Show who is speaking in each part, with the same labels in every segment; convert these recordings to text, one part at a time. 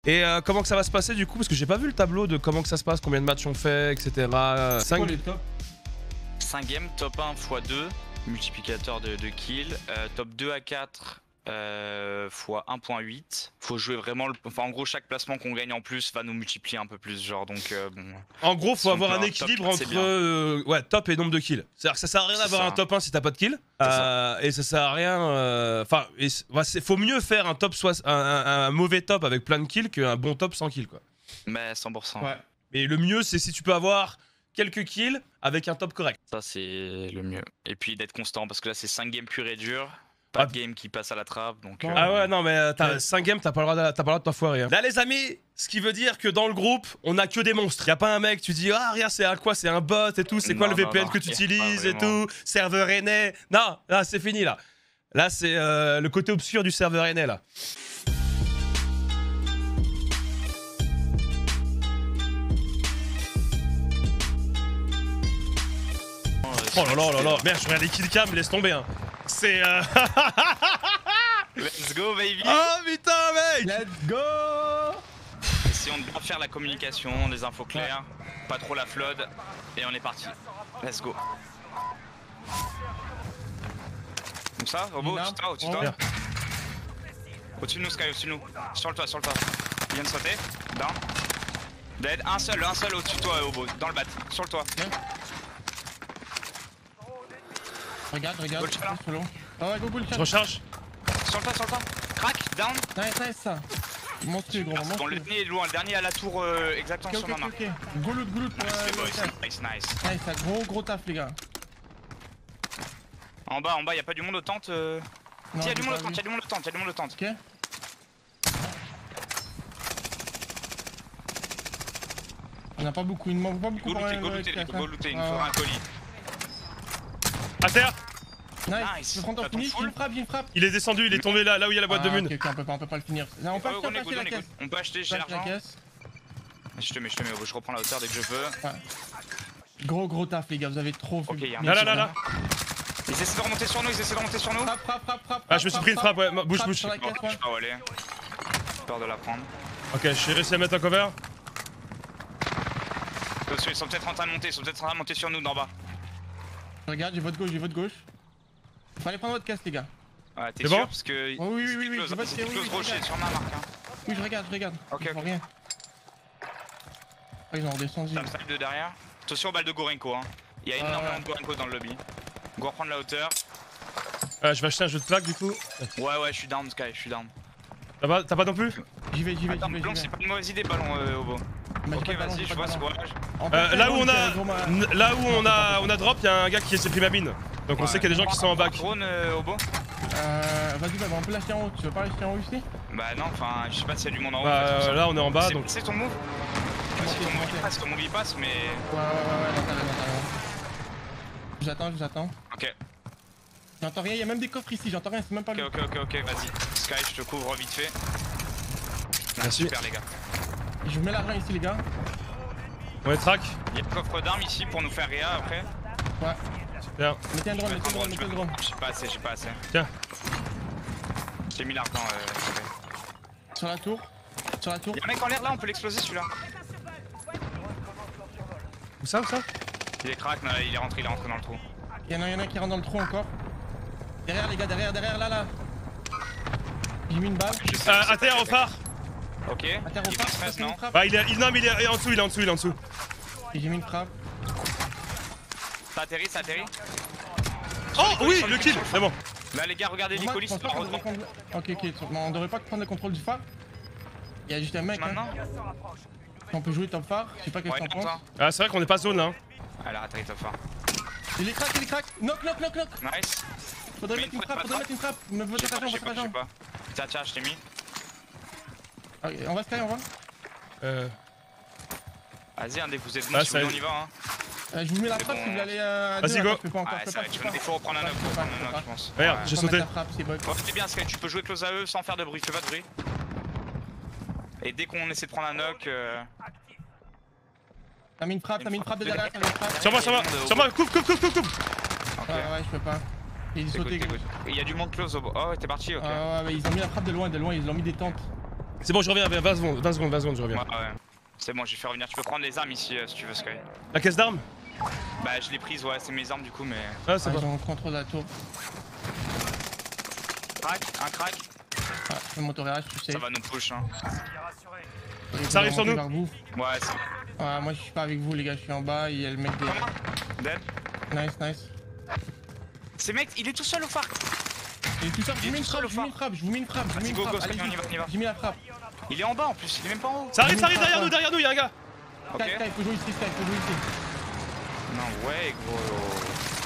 Speaker 1: Et comment que ça va se passer du coup? Parce que j'ai pas vu le tableau de comment que ça se passe, combien de matchs on fait, etc. 5
Speaker 2: les top
Speaker 3: 5 games, top 1 x 2, multiplicateur de kills, top 2 à 4 fois 1.8. Faut jouer vraiment, enfin en gros chaque placement qu'on gagne en plus va nous multiplier un peu plus, genre donc bon.
Speaker 1: En gros, faut
Speaker 3: Si
Speaker 1: avoir
Speaker 3: on
Speaker 1: un
Speaker 3: peut
Speaker 1: équilibre
Speaker 3: top 4,
Speaker 1: entre ouais, top et nombre de kills. C'est-à-dire que ça sert à rien d'avoir un top 1 si t'as pas de kills. Et ça sert à rien. Enfin, faut mieux faire un top un mauvais top avec plein de kills qu'un bon top sans kills quoi.
Speaker 3: Mais 100%.
Speaker 2: Ouais.
Speaker 1: Mais le mieux, c'est si tu peux avoir quelques kills avec un top correct.
Speaker 3: Ça c'est le mieux. Et puis d'être constant parce que là c'est 5 games pur et dur. Pas de game qui passe à la trappe donc.
Speaker 1: Ah ouais, non, mais t'as 5 games, t'as pas le droit de t'enfoirer. Hein. Là, les amis, ce qui veut dire que dans le groupe, on a que des monstres. Y'a pas un mec, tu dis, ah, regarde, c'est quoi? C'est un bot et tout, c'est quoi le VPN que tu utilises et tout, serveur rennais. Non, là, c'est fini là. Là, c'est le côté obscur du serveur rennais là. Oh là là là là, merde, je regarde les killcams, laisse tomber. Hein. C'est.
Speaker 3: Let's go, baby!
Speaker 1: Oh putain, mec!
Speaker 2: Let's go!
Speaker 3: Essayons de bien faire la communication, des infos claires, pas trop la flood, et on est parti. Let's go. Comme ça, Robo, au-dessus de toi, au-dessus de toi. Au-dessus de nous, Sky, au-dessus de nous. Sur le toit, sur le toit. Il vient de sauter. Down. Dead. Un seul au-dessus de toi, Robo, dans le bat, sur le toit.
Speaker 2: Regarde, solo. Ah ouais, go,
Speaker 1: Je recharge.
Speaker 3: Sur le toit, Crack, down.
Speaker 2: Nice, ça. Monstrueux, gros,
Speaker 3: Bon, le dernier est loin, le dernier à la tour exactement sur ma main.
Speaker 2: Ok. Go loot.
Speaker 3: Nice.
Speaker 2: Nice, ça, gros taf, les gars.
Speaker 3: En bas, y'a pas du monde aux tentes. Y'a du monde aux tentes,
Speaker 2: Ok. On a pas beaucoup, il ne manque pas beaucoup.
Speaker 3: Go looter, il nous faudra un colis.
Speaker 1: À terre.
Speaker 2: Nice. Je prends ton finish, il me frappe.
Speaker 1: Il est descendu, il est tombé là où il y a la boîte de Moon.
Speaker 2: Ok, on peut pas le finir. Là, on peut acheter la caisse.
Speaker 3: On peut acheter, j'ai l'argent. Je te mets, je reprends la hauteur dès que je peux.
Speaker 2: Ouais. Gros taf, les gars, vous avez trop fait.
Speaker 1: Ok, là.
Speaker 3: Ils essaient de remonter sur nous,
Speaker 2: Frappe.
Speaker 1: Ah, je me suis pris une frappe, ouais, bouge.
Speaker 3: Je sais pas où aller. J'ai peur de la prendre.
Speaker 1: Ok, j'ai réussi à mettre un cover.
Speaker 3: Ils sont peut-être en train de monter, sur nous d'en bas.
Speaker 2: Regarde, j'ai votre gauche. Fallait prendre votre caisse, les gars.
Speaker 3: Ouais, t'es sûr? Parce que.
Speaker 2: Oui,
Speaker 3: c'est close rocher sur ma marque.
Speaker 2: Oui, je regarde.
Speaker 3: Ok.
Speaker 2: Rien. Ils ont redescendu.
Speaker 3: Ça me salle de derrière. Attention aux balles de Gorenko. Hein. Il y a énormément de Gorenko dans le lobby. Go reprendre la hauteur.
Speaker 1: Je vais acheter un jeu de plaque du coup.
Speaker 3: Ouais, je suis down, Sky, je suis down.
Speaker 1: T'as pas non plus?
Speaker 2: J'y vais.
Speaker 3: Ballon, c'est pas une mauvaise idée, ballon, Obo. Ok, vas-y, je vois ce courage.
Speaker 1: Là où on a drop, y'a un gars qui s'est pris ma mine. Donc on sait qu'il y a des gens qui sont en bac.
Speaker 3: Drone, Obo.
Speaker 2: Vas-y, on peut l'acheter en haut. Tu veux pas l'acheter en haut ici?
Speaker 3: Bah non, enfin, je sais pas s'il y a du monde en haut.
Speaker 1: Là on est en bas donc.
Speaker 3: C'est ton move? Si ton move il passe, mais.
Speaker 2: Ouais, non, j'attends.
Speaker 3: Ok.
Speaker 2: J'entends rien, y'a même des coffres ici, j'entends rien, c'est même pas le.
Speaker 3: Ok, vas-y. Sky, je te couvre vite fait.
Speaker 1: Merci.
Speaker 3: Super, les gars.
Speaker 2: Je vous mets l'argent ici, les gars.
Speaker 1: On est track.
Speaker 3: Y'a le coffre d'armes ici pour nous faire réa après.
Speaker 2: Ouais.
Speaker 1: Super.
Speaker 2: Mettez un drone.
Speaker 3: J'ai pas assez.
Speaker 1: Tiens.
Speaker 3: J'ai mis l'argent.
Speaker 2: Sur la tour.
Speaker 3: Y'a un mec en l'air là, on peut l'exploser celui-là.
Speaker 1: Où ça?
Speaker 3: Il est crack, il est rentré dans le trou.
Speaker 2: Y'en a un qui rentre dans le trou encore. Derrière, les gars, derrière, là. J'ai mis une balle.
Speaker 1: À terre, au phare.
Speaker 3: Ok.
Speaker 2: À terre, au phare,
Speaker 3: non.
Speaker 1: Bah, il est en dessous,
Speaker 2: Et j'ai mis une frappe.
Speaker 3: Ça atterrit.
Speaker 1: Oh oui, le kill, c'est bon.
Speaker 3: Là, les gars, regardez les colis.
Speaker 2: Ok, on devrait pas prendre le contrôle du phare. Il y a juste un mec.
Speaker 3: Maintenant
Speaker 2: on peut jouer top phare, je sais pas qu'est-ce que t'en penses.
Speaker 1: Ah, c'est vrai qu'on est pas zone là.
Speaker 3: Alors, atterrit top phare.
Speaker 2: Il est crack. Knock.
Speaker 3: Nice.
Speaker 2: Faudrait mettre une frappe. Me votre argent.
Speaker 3: Tiens, je t'ai mis.
Speaker 2: Ok, on va Sky, on va.
Speaker 3: Vas-y, dès que vous êtes bon, si on y va. Hein.
Speaker 2: Je vous mets la frappe si vous voulez aller à.
Speaker 1: Vas-y, go.
Speaker 3: Il faut reprendre un knock, je pense.
Speaker 1: Regarde, j'ai sauté.
Speaker 3: C'est bien, Sky, tu peux jouer close à eux sans faire de bruit, fais pas de bruit. Et dès qu'on essaie de prendre un knock.
Speaker 2: T'as mis une frappe de derrière,
Speaker 1: Sur moi, coupe.
Speaker 2: Ouais, je peux pas. Il est sauté.
Speaker 3: Il y a du monde close au bord. Oh, t'es parti, ok.
Speaker 2: Ouais, mais ils ont mis la frappe de loin, ils ont mis des tentes.
Speaker 1: C'est bon, je reviens, 20 secondes, 20 secondes, 20 secondes, je reviens.
Speaker 3: Ouais. C'est bon, j'ai fait revenir. Tu peux prendre les armes ici si tu veux, Sky.
Speaker 1: La caisse d'armes?
Speaker 3: Bah, je l'ai prise, ouais, c'est mes armes du coup, mais.
Speaker 1: Ah, c'est
Speaker 2: Ils
Speaker 1: bon.
Speaker 2: ont contrôle de la tour.
Speaker 3: Crac, un crack.
Speaker 2: Ah, je monte au réage, tu sais.
Speaker 3: Ça va nous push, hein.
Speaker 1: Ça arrive sur nous.
Speaker 3: Ouais, c'est.
Speaker 2: Ah, moi je suis pas avec vous les gars, je suis en bas, il y a le mec de...
Speaker 3: Dead.
Speaker 2: Nice.
Speaker 3: Ce mec, il est tout seul au phare.
Speaker 2: Et tout ça, je vous mets une
Speaker 3: tout seul
Speaker 2: frappe,
Speaker 3: au
Speaker 2: je vous mets une frappe,
Speaker 3: Vas-y, go, go, Sky, on y va, on y va.
Speaker 2: J'ai mis la frappe.
Speaker 3: Il est en bas en plus, il est même pas en haut.
Speaker 1: Ça arrive derrière nous, y'a un gars.
Speaker 3: Ok.
Speaker 2: Sky, faut jouer ici, faut jouer ici.
Speaker 3: Non, ouais, gros.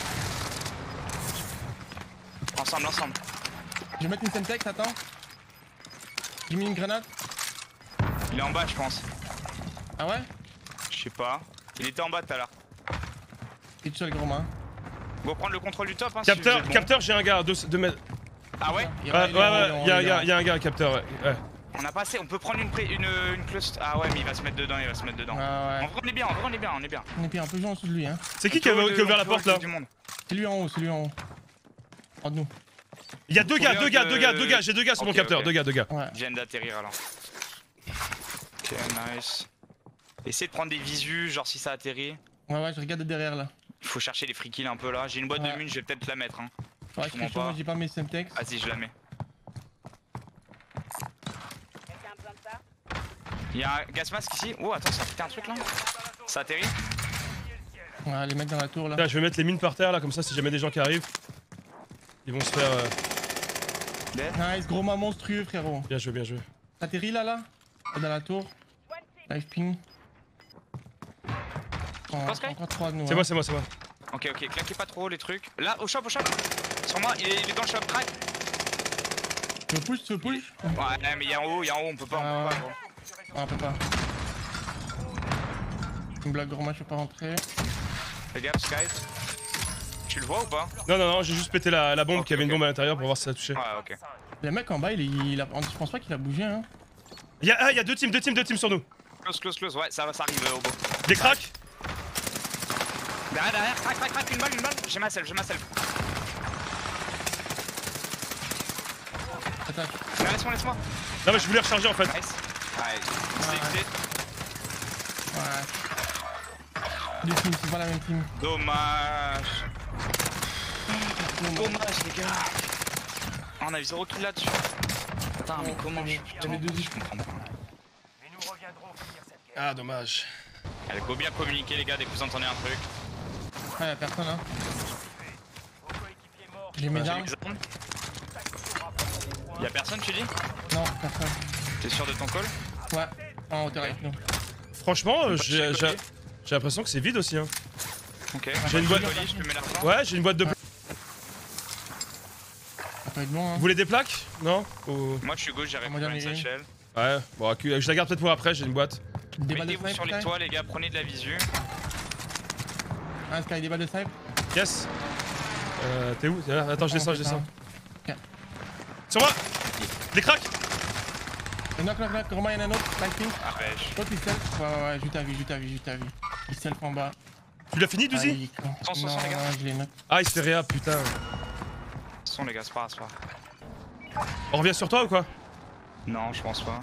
Speaker 3: Ensemble.
Speaker 2: Je vais mettre une Semtex, attends. J'ai mis une grenade.
Speaker 3: Il est en bas, je pense.
Speaker 2: Ah ouais?
Speaker 3: Je sais pas. Il était en bas tout à l'heure.
Speaker 2: Et tout seul gros main.
Speaker 3: Go prendre le contrôle du top, hein.
Speaker 1: Capteur,
Speaker 3: si vous êtes
Speaker 1: capteur, j'ai un gars, 2 mètres.
Speaker 3: bon. Ah ouais?
Speaker 1: Ouais, y'a un gars, capteur, ouais.
Speaker 3: On a pas assez, on peut prendre une cluster. Ah ouais, mais il va se mettre dedans,
Speaker 2: Ah ouais.
Speaker 3: En vrai, on est bien.
Speaker 2: On est bien, un peu joué en dessous de lui hein.
Speaker 1: C'est qui a ouvert la porte là?
Speaker 2: C'est lui en haut, En de nous.
Speaker 1: Il y a deux gars, j'ai 2 gars sur mon
Speaker 3: Ok,
Speaker 1: capteur,
Speaker 3: ok.
Speaker 1: 2 gars.
Speaker 2: Ouais.
Speaker 3: Ils viennent d'atterrir alors. Ok, nice. Essaye de prendre des visus, genre si ça atterrit.
Speaker 2: Ouais, je regarde de derrière là.
Speaker 3: Il faut chercher les free kills un peu là. J'ai une boîte de
Speaker 2: Ouais.
Speaker 3: mun, je vais peut-être la mettre. Hein.
Speaker 2: Ouais,
Speaker 3: Je comprends
Speaker 2: je moi
Speaker 3: pas.
Speaker 2: j'ai pas mes Semtex.
Speaker 3: Vas-y, je la mets. Il y a un gas mask ici. Oh, attends, ça a pété un truc là. Ça atterrit.
Speaker 2: Ouais, les mecs dans la tour là.
Speaker 1: Là, je vais mettre les mines par terre là, comme ça, si jamais des gens qui arrivent, ils vont se faire.
Speaker 2: Nice, gros main monstrueux frérot.
Speaker 1: Bien joué.
Speaker 2: T'atterris là dans la tour. Live ping. Encore 3 de nous.
Speaker 1: C'est moi.
Speaker 3: Ok, claquez pas trop les trucs. Là, au shop. Sur moi, il est dans le shop, crack.
Speaker 2: Tu veux push
Speaker 3: Ouais, mais il y a en haut, on peut pas.
Speaker 2: Ah,
Speaker 3: Gros.
Speaker 2: on peut pas. Une blague gros match, je peux pas rentrer.
Speaker 3: Fais gaffe, Sky. Tu le vois ou pas?
Speaker 1: Non, j'ai juste pété la bombe,
Speaker 3: Ok,
Speaker 1: qu'il y avait une
Speaker 3: ok.
Speaker 1: bombe à l'intérieur pour voir si ça touchait.
Speaker 3: Ouais, ok.
Speaker 2: Le mec en bas, je pense pas qu'il a bougé hein.
Speaker 1: Il y a 2 teams sur nous.
Speaker 3: Close, ouais, ça arrive au beau.
Speaker 1: Des cracks.
Speaker 3: Derrière, crac, une balle. J'ai ma self.
Speaker 2: Attaque.
Speaker 3: Laisse-moi.
Speaker 1: Non, mais je voulais recharger en fait.
Speaker 3: Nice. Ouais, c'est
Speaker 2: Ouais. Deux teams, c'est pas la même team.
Speaker 3: dommage, les gars. Ah, on a eu 0 kill là-dessus. Putain, mais comment je
Speaker 2: J'avais 2
Speaker 3: je comprends pas.
Speaker 1: Ah, dommage.
Speaker 3: Allez, faut bien communiquer, les gars, dès que vous entendez un truc.
Speaker 2: Ouais, y'a personne hein. J'ai mes armes.
Speaker 3: Y'a personne, tu dis?
Speaker 2: Non, personne.
Speaker 3: T'es sûr de ton call?
Speaker 2: Ouais, en hauteur avec nous.
Speaker 1: Franchement, j'ai l'impression que c'est vide aussi. Hein.
Speaker 3: Ok.
Speaker 1: J'ai une boîte.
Speaker 3: Je peux mettre l'argent.
Speaker 1: Ouais, j'ai une boîte de plaques.
Speaker 2: Ça peut être bon hein.
Speaker 1: Vous voulez des plaques? Non
Speaker 3: Moi, je suis gauche, j'ai
Speaker 2: moi,
Speaker 3: récupéré
Speaker 2: j'en ai
Speaker 3: une
Speaker 2: une.
Speaker 3: satchel.
Speaker 1: Ouais, bon, je la garde peut-être pour après, j'ai une boîte.
Speaker 2: Des balles de
Speaker 3: Mettez-vous sur
Speaker 2: snipe,
Speaker 3: les
Speaker 2: Sky.
Speaker 3: toits, les gars, prenez de la visu.
Speaker 2: Ah, Sky, des balles de snipe.
Speaker 1: Yes. T'es où? Attends, je descends.
Speaker 2: Ok.
Speaker 1: Sur moi. Des cracks.
Speaker 2: Knock, Romain, y'en a un autre. Live ping.
Speaker 3: Ah, pêche.
Speaker 2: L'autre il self. Ouais, juste ta vie. Il self en bas.
Speaker 1: Tu l'as fini, Douzy?
Speaker 2: Il est con.
Speaker 3: Sans,
Speaker 2: Non,
Speaker 3: les gars.
Speaker 2: je l'ai knock.
Speaker 1: Ah, il se fait réa, putain.
Speaker 3: Sont les gars, c'est pas grave.
Speaker 1: On revient sur toi ou quoi?
Speaker 3: Non, je pense pas.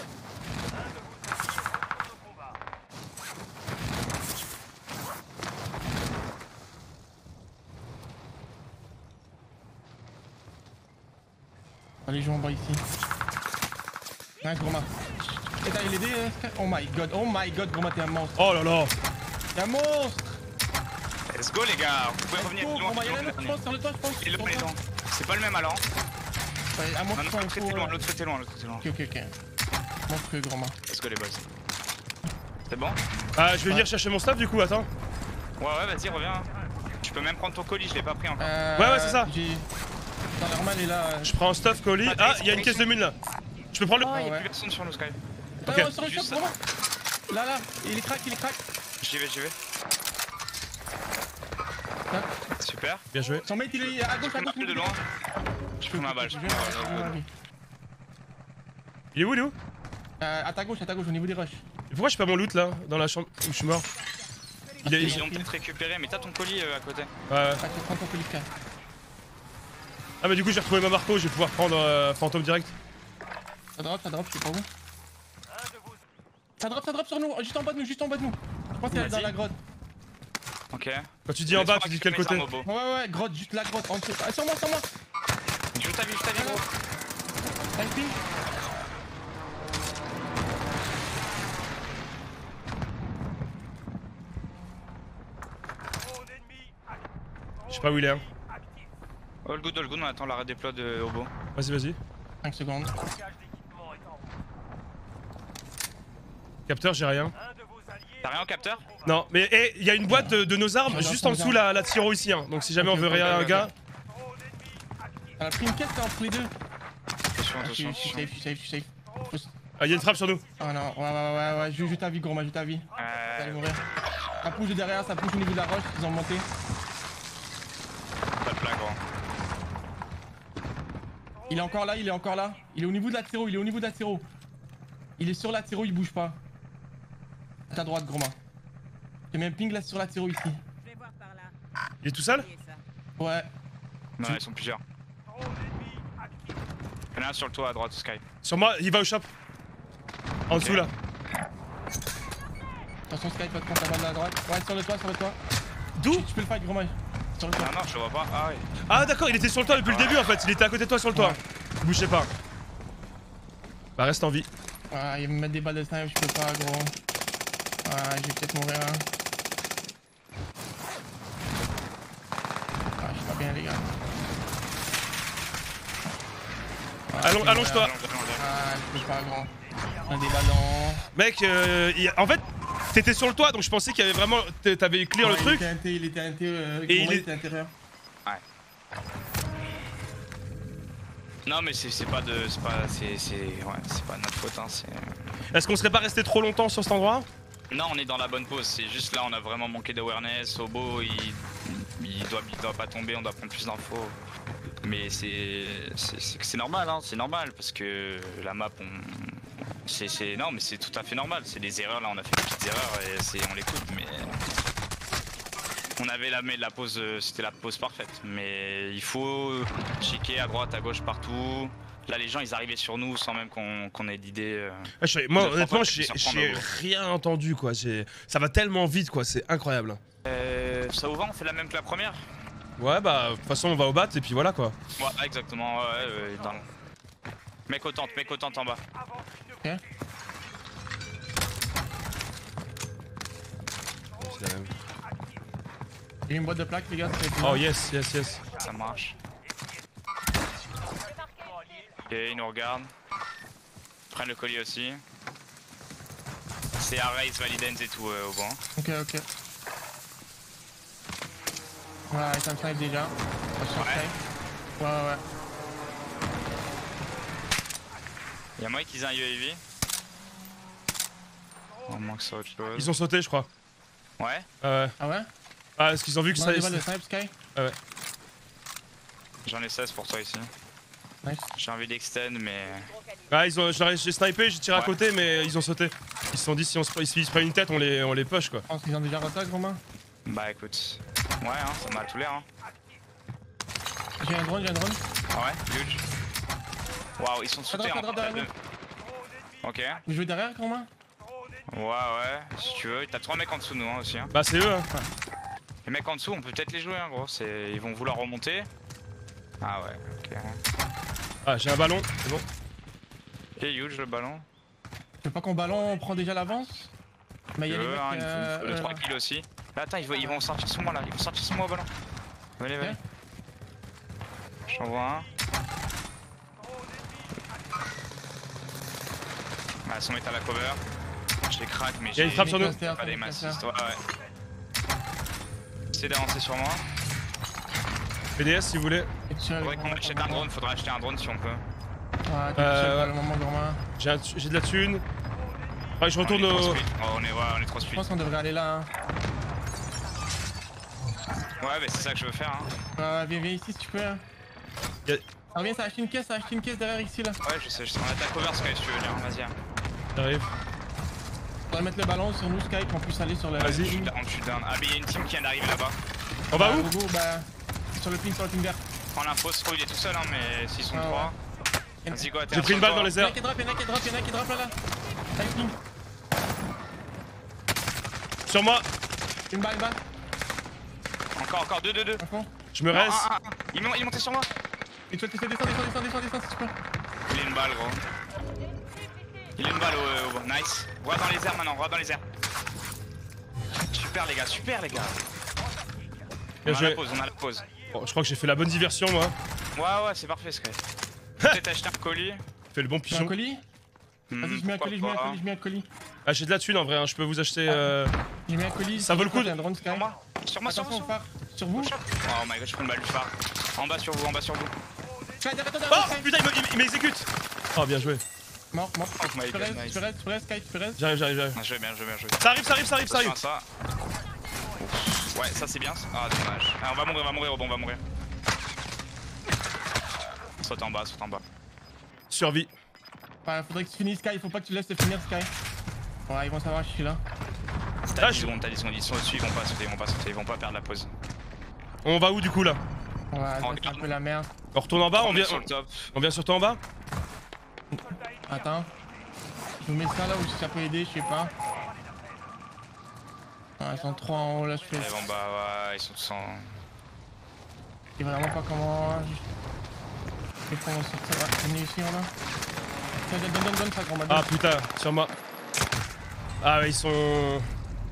Speaker 2: Allez, joue en bas ici. Nice, Groma. Et t'as aidé, Sky? Oh my god, Groma, t'es un monstre.
Speaker 1: Oh là là.
Speaker 2: T'es un monstre!
Speaker 3: Let's go, les gars. Vous pouvez revenir plus loin.
Speaker 2: Groma, y'en a un autre, je pense, sur le toit, je pense.
Speaker 3: Il est
Speaker 2: Sur le toit.
Speaker 3: loin. C'est pas le même alors.
Speaker 2: Ouais, à moi,
Speaker 3: Non,
Speaker 2: je
Speaker 3: non,
Speaker 2: prends un
Speaker 3: l'autre
Speaker 2: coup.
Speaker 3: était loin, l'autre était loin.
Speaker 2: Ok. Monstrueux, Groma.
Speaker 3: Let's go, les boys. C'est bon?
Speaker 1: Ah, je vais venir chercher mon stuff du coup, attends.
Speaker 3: Ouais, vas-y, reviens. Tu peux même prendre ton colis, je l'ai pas pris encore.
Speaker 1: Ouais, c'est ça.
Speaker 2: Dans normal, il est là.
Speaker 1: Je prends un stuff colis. Ah, il y a une caisse de mine là. Je peux prendre le.
Speaker 3: Oh, y'a
Speaker 2: ouais.
Speaker 3: plus personne sur nous, Sky.
Speaker 1: Ok.
Speaker 2: Ouais, sur le
Speaker 3: Juste
Speaker 2: shop, Groma. Là, il est crack.
Speaker 3: J'y vais. Super.
Speaker 1: Bien joué.
Speaker 2: Son mate, il est à gauche,
Speaker 3: Je prends de loin. Je prends ma balle.
Speaker 1: Il est où?
Speaker 2: À ta gauche, au niveau des rushs.
Speaker 1: Et pourquoi j'ai pas mon loot là, dans la chambre où je suis mort?
Speaker 3: Ils ont peut-être récupéré, mais t'as ton colis à côté.
Speaker 1: Ouais.
Speaker 2: Ah, tu prends ton colis, Sky.
Speaker 1: Ah, mais du coup, j'ai retrouvé ma Marco, je vais pouvoir prendre fantôme direct.
Speaker 2: Ça drop, je sais pas où. Ça drop sur nous, juste en bas de nous, juste en bas de nous. Je pense qu'elle est dans la grotte.
Speaker 3: Ok.
Speaker 1: Quand tu dis en bas, tu dis de quel côté?
Speaker 2: Ouais, grotte, juste la grotte, en dessous. Ah, sur moi.
Speaker 3: Je t'avais gros.
Speaker 2: Typing.
Speaker 1: Je sais pas où il est. Hein.
Speaker 3: All good, on attend la redéploie de Hobo.
Speaker 1: Vas-y.
Speaker 2: 5 secondes.
Speaker 1: Capteur, j'ai rien.
Speaker 3: T'as rien en capteur?
Speaker 1: Non, mais il y a une boîte de nos armes juste en dessous la Tiro ici. Hein. Donc si jamais on veut rien un gars.
Speaker 2: Elle a pris une caisse là entre les deux.
Speaker 3: Attention.
Speaker 2: Je suis safe.
Speaker 1: Ah, il y a une frappe sur nous.
Speaker 2: Oh non, ouais. Je ta vie, gros, je ta vie. Vous allez mourir. Ça pousse de derrière, ça pousse au niveau de la roche, ils ont monté.
Speaker 3: Pas de blague, gros.
Speaker 2: Il est encore là. Il est au niveau de la Tiro, Il est sur la Tiro, il bouge pas. À ta droite, Groma. J'ai même ping là sur la Tiro ici.
Speaker 1: Il est tout seul?
Speaker 2: Ouais.
Speaker 3: Non, ils sont plusieurs. Il y en a un sur le toit à droite, Sky.
Speaker 1: Sur moi, il va au shop. En dessous là.
Speaker 2: Attention Sky, pas de compte à la droite. Ouais, sur le toit.
Speaker 1: D'où?
Speaker 2: Tu peux le fight, Groma. Sur le toit.
Speaker 3: Non, je le vois pas. Ah ouais.
Speaker 1: Ah d'accord, il était sur le toit depuis le début en fait. Il était à côté de toi sur le toit. Bougez pas. Bah reste en vie.
Speaker 2: Ah, il va me mettre des balles de snipe, je peux pas, gros. Ah, je vais peut-être mourir là. Ah, je suis pas bien, les gars.
Speaker 1: Allonge-toi.
Speaker 2: Ah, je peux pas, gros. On a des ballons.
Speaker 1: Mec, en fait, t'étais sur le toit donc je pensais qu'il y avait vraiment. T'avais clear le truc.
Speaker 2: Il était
Speaker 1: Et il
Speaker 2: était intérieur.
Speaker 3: Ouais. Non mais c'est pas de. C'est pas notre faute hein,
Speaker 1: Est-ce qu'on serait pas resté trop longtemps sur cet endroit?
Speaker 3: Non, on est dans la bonne pause, c'est juste là on a vraiment manqué d'awareness. Hobo il doit pas tomber, on doit prendre plus d'infos. Mais c'est normal hein, c'est normal parce que la map non mais c'est tout à fait normal, c'est des erreurs là, on a fait des petites erreurs et on l'écoute mais on avait la pause, c'était la pause parfaite mais il faut checker à droite, à gauche, partout. Là les gens ils arrivaient sur nous sans même qu'on ait d'idée.
Speaker 1: Moi honnêtement j'ai rien entendu quoi, ça va tellement vite quoi, c'est incroyable.
Speaker 3: Ça vous va, on fait la même que la première?
Speaker 1: Ouais bah de toute façon on va au bat et puis voilà quoi.
Speaker 3: Ouais exactement, Mec au tente en bas.
Speaker 2: Ok. J'ai une boîte de plaques les gars.
Speaker 1: Oh yes.
Speaker 3: Ça marche. Ok, ils nous regardent. Prennent le colis aussi. C'est Arrays, Validens et tout au banc.
Speaker 2: Ok. Voilà, il snipe déjà. Ouais.
Speaker 3: Y'a moyen qu'ils aient un UAV. On manque ça autre chose.
Speaker 1: Ils ont sauté je crois.
Speaker 3: Ouais.
Speaker 2: Ah ouais?
Speaker 1: Ah est-ce qu'ils ont vu que ça...
Speaker 2: Des balles de snipe, Sky?
Speaker 1: Ah ouais.
Speaker 3: J'en ai 16 pour toi ici.
Speaker 2: Nice.
Speaker 3: J'ai envie d'extend mais...
Speaker 1: Ah j'ai snipé, j'ai tiré à côté mais ils ont sauté. Ils se sont dit si on se prend une tête on les push quoi.
Speaker 2: Je pense qu'ils ont déjà rattaqué Romain.
Speaker 3: Bah écoute. Ouais hein, ça m'a tout l'air hein.
Speaker 2: J'ai un drone.
Speaker 3: Ah ouais, huge. Waouh, ils sont sautés en
Speaker 2: derrière nous.
Speaker 3: Ok.
Speaker 2: Vous jouez derrière Romain?
Speaker 3: Ouais, si tu veux. T'as 3 mecs en dessous de nous hein, aussi. Hein.
Speaker 1: Bah c'est eux hein.
Speaker 3: Les mecs en dessous, on peut peut-être les jouer hein, gros. Ils vont vouloir remonter. Ah ouais, ok.
Speaker 1: Ah j'ai un ballon, c'est bon.
Speaker 3: Ok, huge le ballon.
Speaker 2: Tu veux pas qu'on ballon, on prend déjà l'avance? Mais il y a les mecs.
Speaker 3: Le 3 kills aussi. Là, attends, ils vont sortir sur moi là. Ils vont sortir sur moi au ballon. Allez. J'en vois un. Bah, ils sont mettre à la cover. Je les craque, mais j'ai
Speaker 1: une frappe sur nous.
Speaker 3: pas des masses. Ouais. Essayez d'avancer sur moi.
Speaker 1: PDS si vous voulez.
Speaker 3: Faudrait qu'on achète un drone, faudrait acheter un drone si on peut.
Speaker 2: Ouais, t'es le moment Romain.
Speaker 1: J'ai de la thune. Ouais, je retourne au...
Speaker 3: On est trop speed.
Speaker 2: Je pense qu'on devrait aller là. Hein.
Speaker 3: Ouais, mais c'est ça que je veux faire. Hein.
Speaker 2: Viens ici si tu peux. Hein. Reviens, ça a acheté une caisse derrière ici là.
Speaker 3: Ouais, je sais. On a ta cover Sky si tu veux venir, vas-y.
Speaker 1: J'arrive.
Speaker 2: On va mettre le ballon sur nous Sky qu'on puisse aller sur le.
Speaker 1: Vas-y.
Speaker 3: Je suis down. Ah, mais il y a une team qui vient d'arriver là-bas.
Speaker 1: On va où?
Speaker 2: Bah, sur le ping vert.
Speaker 3: Prends l'info, Stro il est tout seul, hein, mais s'ils sont 3. Vas-y, go,
Speaker 1: j'ai pris une balle dans les airs.
Speaker 2: Y'en a qui drop là. Typing.
Speaker 1: Sur moi.
Speaker 2: Une balle.
Speaker 3: Encore, 2.
Speaker 2: À fond.
Speaker 1: Je me reste.
Speaker 3: Il est monté sur moi.
Speaker 2: Et toi, descends, si tu peux.
Speaker 3: Il a une balle, gros. Il a une balle au bas. Nice. Roi dans les airs maintenant, roi dans les airs. Super, les gars. On a la pause.
Speaker 1: Bon, je crois que j'ai fait la bonne diversion, moi.
Speaker 3: Ouais, c'est parfait, Sky. Peut-être acheter un colis.
Speaker 1: Fais le bon
Speaker 2: Un
Speaker 1: pigeon.
Speaker 2: colis. Vas-y, je mets un colis.
Speaker 1: Ah, j'ai de la thune en vrai, hein. Je peux vous acheter.
Speaker 2: J'ai mis un colis.
Speaker 1: Ça vaut le coup.
Speaker 2: Un drone Sky.
Speaker 3: Sur moi.
Speaker 2: Attention, phare. Sur vous.
Speaker 3: Oh my god, je prends une balle du phare. En bas sur vous.
Speaker 2: Sky, derrière toi,
Speaker 1: Oh
Speaker 2: Sky.
Speaker 1: putain, il m'exécute. Oh, bien joué.
Speaker 2: Mort.
Speaker 3: Oh my
Speaker 2: Tu
Speaker 3: god, nice.
Speaker 2: restes, Sky, tu restes.
Speaker 1: J'arrive.
Speaker 3: Je vais bien jouer.
Speaker 1: Ça arrive.
Speaker 3: Attention à ça. Ouais, ça c'est bien. Ah, dommage. Ah, on va mourir, on va mourir. Saute en bas.
Speaker 1: Survie.
Speaker 2: Ouais, faudrait que tu finisses Sky, faut pas que tu laisses te finir Sky. Ouais, ils vont savoir que je suis là.
Speaker 3: T'as 10 secondes, ils sont au-dessus, ils vont pas sauter, ils vont pas perdre la pause.
Speaker 1: On va où du coup là?
Speaker 2: Ouais, c'est un peu la merde.
Speaker 1: On retourne en bas, on vient
Speaker 3: sur le top.
Speaker 1: On vient sur toi en bas?
Speaker 2: Attends. Je vous mets ça là où ça peut aider, je sais pas. Ah, ils sont 3 en haut là, je fais.
Speaker 3: Ils vont bas, ouais, ils sont tous en.
Speaker 2: Je sais vraiment pas comment. Je sais comment sortir. Ouais, venez ici là. Donne ça, grand
Speaker 1: Ah putain, sur moi. Ah ouais, ils sont.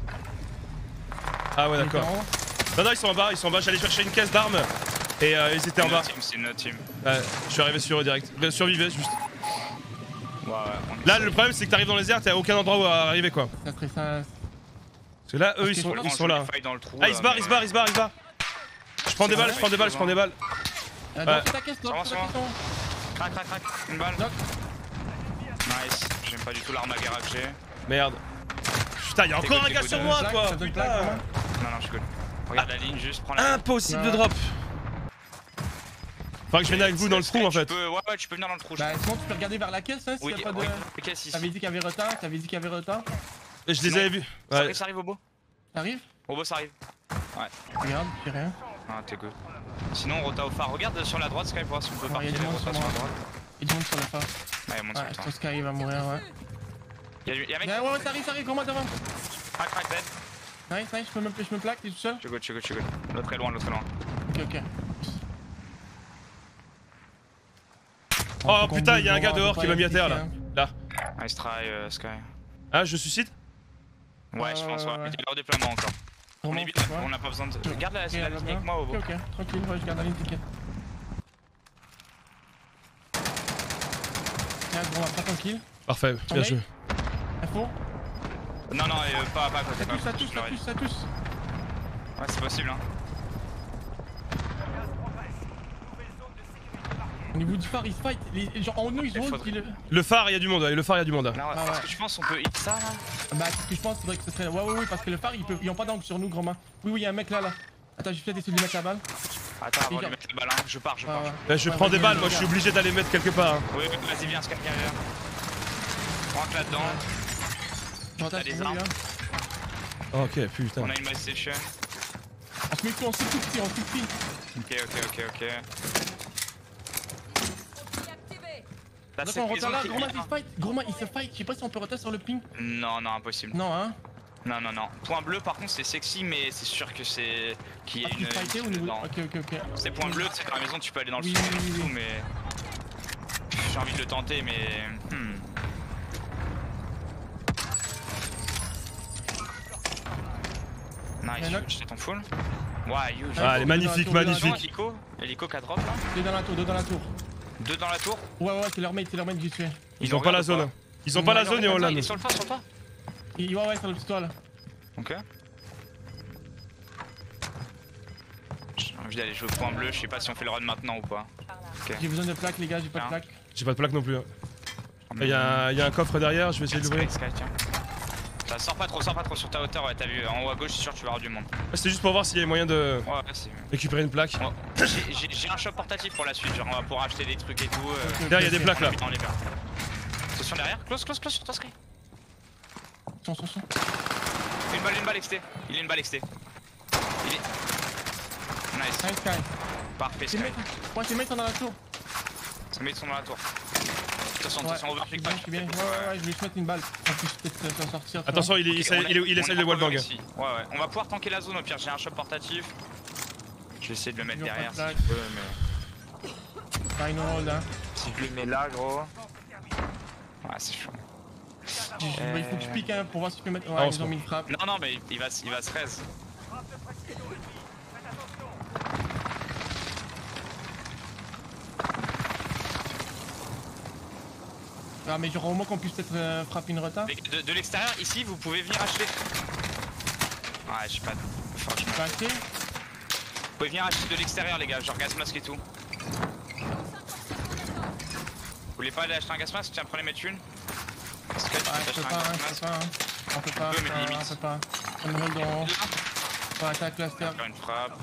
Speaker 1: Ah ouais, d'accord. Non, ils sont en bas, J'allais chercher une caisse d'armes et ils étaient en bas.
Speaker 3: C'est notre team.
Speaker 1: Ouais, je suis arrivé sur eux direct. Survivez juste.
Speaker 3: Ouais.
Speaker 1: Là, le problème c'est que t'arrives dans les airs, t'as aucun endroit où arriver quoi.
Speaker 2: Ça serait ça.
Speaker 1: Parce que là, eux ils sont là. Ah, ils se barrent. Je prends des balles.
Speaker 2: Dans ta caisse,
Speaker 3: Crac. Une balle. Nice. J'aime pas du tout l'arme à guerre que j'ai.
Speaker 1: Merde. Putain, y'a encore un gars sur moi quoi. Putain.
Speaker 3: Non, je suis good. Regarde la ligne, juste prends la.
Speaker 1: Impossible de drop. Faudrait que je vienne avec vous dans le trou en fait.
Speaker 3: Ouais, tu peux venir dans le trou.
Speaker 2: Bah, sinon tu peux regarder vers la caisse, hein, si y'a pas de. T'avais dit qu'il y avait retard,
Speaker 1: Je les avais vus. Ouais.
Speaker 3: Ça arrive au beau.
Speaker 2: T'arrives?
Speaker 3: Au beau, ça arrive. Ouais.
Speaker 2: Regarde, j'ai rien.
Speaker 3: Ah, t'es good. Sinon, rota au phare. Regarde sur la droite, Sky, pour voir si on peut partir les rotas sur la droite.
Speaker 2: Il monte sur le phare.
Speaker 3: Ouais, il monte sur le phare.
Speaker 2: Sky il va mourir, ouais.
Speaker 3: Y'a un mec.
Speaker 2: Ouais, ça arrive, comment devant.
Speaker 3: Crac, dead.
Speaker 2: Nice, je me plaque, t'es tout seul?
Speaker 3: Je suis good. L'autre est loin.
Speaker 2: Ok.
Speaker 1: Oh putain, y'a un gars dehors qui m'a mis à terre là. Là.
Speaker 3: Nice try, Sky.
Speaker 1: Ah, je suicide?
Speaker 3: Ouais, je pense, ouais. Il est au déploiement encore. On a pas besoin de. Garde la ligne avec moi, au beau.
Speaker 2: Ok, tranquille, ouais, je garde la ligne, t'inquiète. Tiens, on va pas tranquille.
Speaker 1: Parfait, bien joué.
Speaker 2: Info?
Speaker 3: Non, pas à côté.
Speaker 2: Ça touche.
Speaker 3: Ouais, c'est possible, hein.
Speaker 2: Au niveau du phare, ils se fight. Genre en haut de nous, ils ont.
Speaker 1: Le phare, y'a du monde,
Speaker 3: Non, est-ce que tu penses qu'on peut hit ça là?
Speaker 2: Bah, ce que je pense, c'est vrai que ce serait. Ouais, parce que le phare, ils ont pas d'angle sur nous, grand main. Oui, y'a un mec là. Attends, j'ai peut-être essayé de lui mettre la balle.
Speaker 3: Attends, on va lui mettre la balle, hein. Je pars.
Speaker 1: Je prends des balles, moi je suis obligé d'aller mettre quelque part.
Speaker 3: Oui, vas-y, viens, Sky, viens. Rentre là-dedans.
Speaker 2: T'as
Speaker 3: des armes.
Speaker 1: Ok, putain.
Speaker 3: On a une mass station.
Speaker 2: On se met tout, on se tout petit.
Speaker 3: Ok.
Speaker 2: Attends, on retourne là, Gros il se fight, je sais pas si on peut retourner sur le ping.
Speaker 3: Non, impossible.
Speaker 2: Non, hein.
Speaker 3: Non. Point bleu, par contre, c'est sexy, mais c'est sûr que c'est. Qu'il y ait une.
Speaker 2: Au niveau... Ok.
Speaker 3: C'est point bleu, tu sais, dans la maison, tu peux aller dans le sud et tout, mais. J'ai envie de le tenter, mais. Nice, j'étais ton full. Ouais, you.
Speaker 1: Ah, elle est magnifique.
Speaker 3: Hélico 4 drop là.
Speaker 2: 2 dans la tour.
Speaker 3: 2 dans la tour?
Speaker 2: Ouais, c'est leur mate que j'ai tué.
Speaker 1: Ils ont pas la zone. Ils ont pas la zone et on l'a.
Speaker 3: Il est sur le toit,
Speaker 2: Ouais, sur le pistolet.
Speaker 3: Ok. J'ai envie d'aller jouer au point bleu, je sais pas si on fait le run maintenant ou pas.
Speaker 2: J'ai besoin de plaques, les gars, j'ai pas de plaques.
Speaker 1: J'ai pas de plaque non plus. Il y a un coffre derrière, je vais essayer de l'ouvrir.
Speaker 3: Ça sort pas trop sur ta hauteur, ouais, t'as vu, en haut à gauche, je suis sûr que tu vas avoir du monde.
Speaker 1: C'était juste pour voir s'il y avait moyen de récupérer une plaque.
Speaker 3: J'ai un shop portatif pour la suite, genre on va pouvoir acheter des trucs et tout.
Speaker 1: Derrière, il y a des plaques là.
Speaker 3: Attention derrière, close sur toi, Sky.
Speaker 2: Attention.
Speaker 3: Une balle XT. Il est une balle XT. Il est. Nice.
Speaker 2: Nice, Sky.
Speaker 3: Parfait, Sky.
Speaker 2: Ouais, tes mates sont dans la tour.
Speaker 3: Ses mates sont dans la tour. attention, overpick pas.
Speaker 2: Ouais, je vais te mettre une balle. On peut peut-être s'en sortir.
Speaker 1: Attention, il essaie de wallbang.
Speaker 3: Ouais, on va pouvoir tanker la zone au pire, j'ai un shop portatif. Je vais essayer de le mettre derrière si je peux, mais.
Speaker 2: Final hold, hein.
Speaker 3: Si je le mets là, gros. Ouais, c'est chaud.
Speaker 2: Il faut que je pique hein, pour voir si je peux mettre. Ouais, ils ont mis une frappe.
Speaker 3: Non, mais il va se raise.
Speaker 2: Ah, mais genre au moins qu'on puisse peut-être frapper une rota.
Speaker 3: De l'extérieur, ici, vous pouvez venir acheter. Ouais, je sais pas. Enfin, je
Speaker 2: peux acheter.
Speaker 3: Vous pouvez venir acheter de l'extérieur, les gars, genre gas mask et tout. Vous voulez pas aller acheter un gas mask? Tiens, prenez mettre une. Parce que
Speaker 2: je peux pas, on peut pas. On peut pas. On me hold en haut. Ouais, attaque cluster.
Speaker 3: Faire une frappe.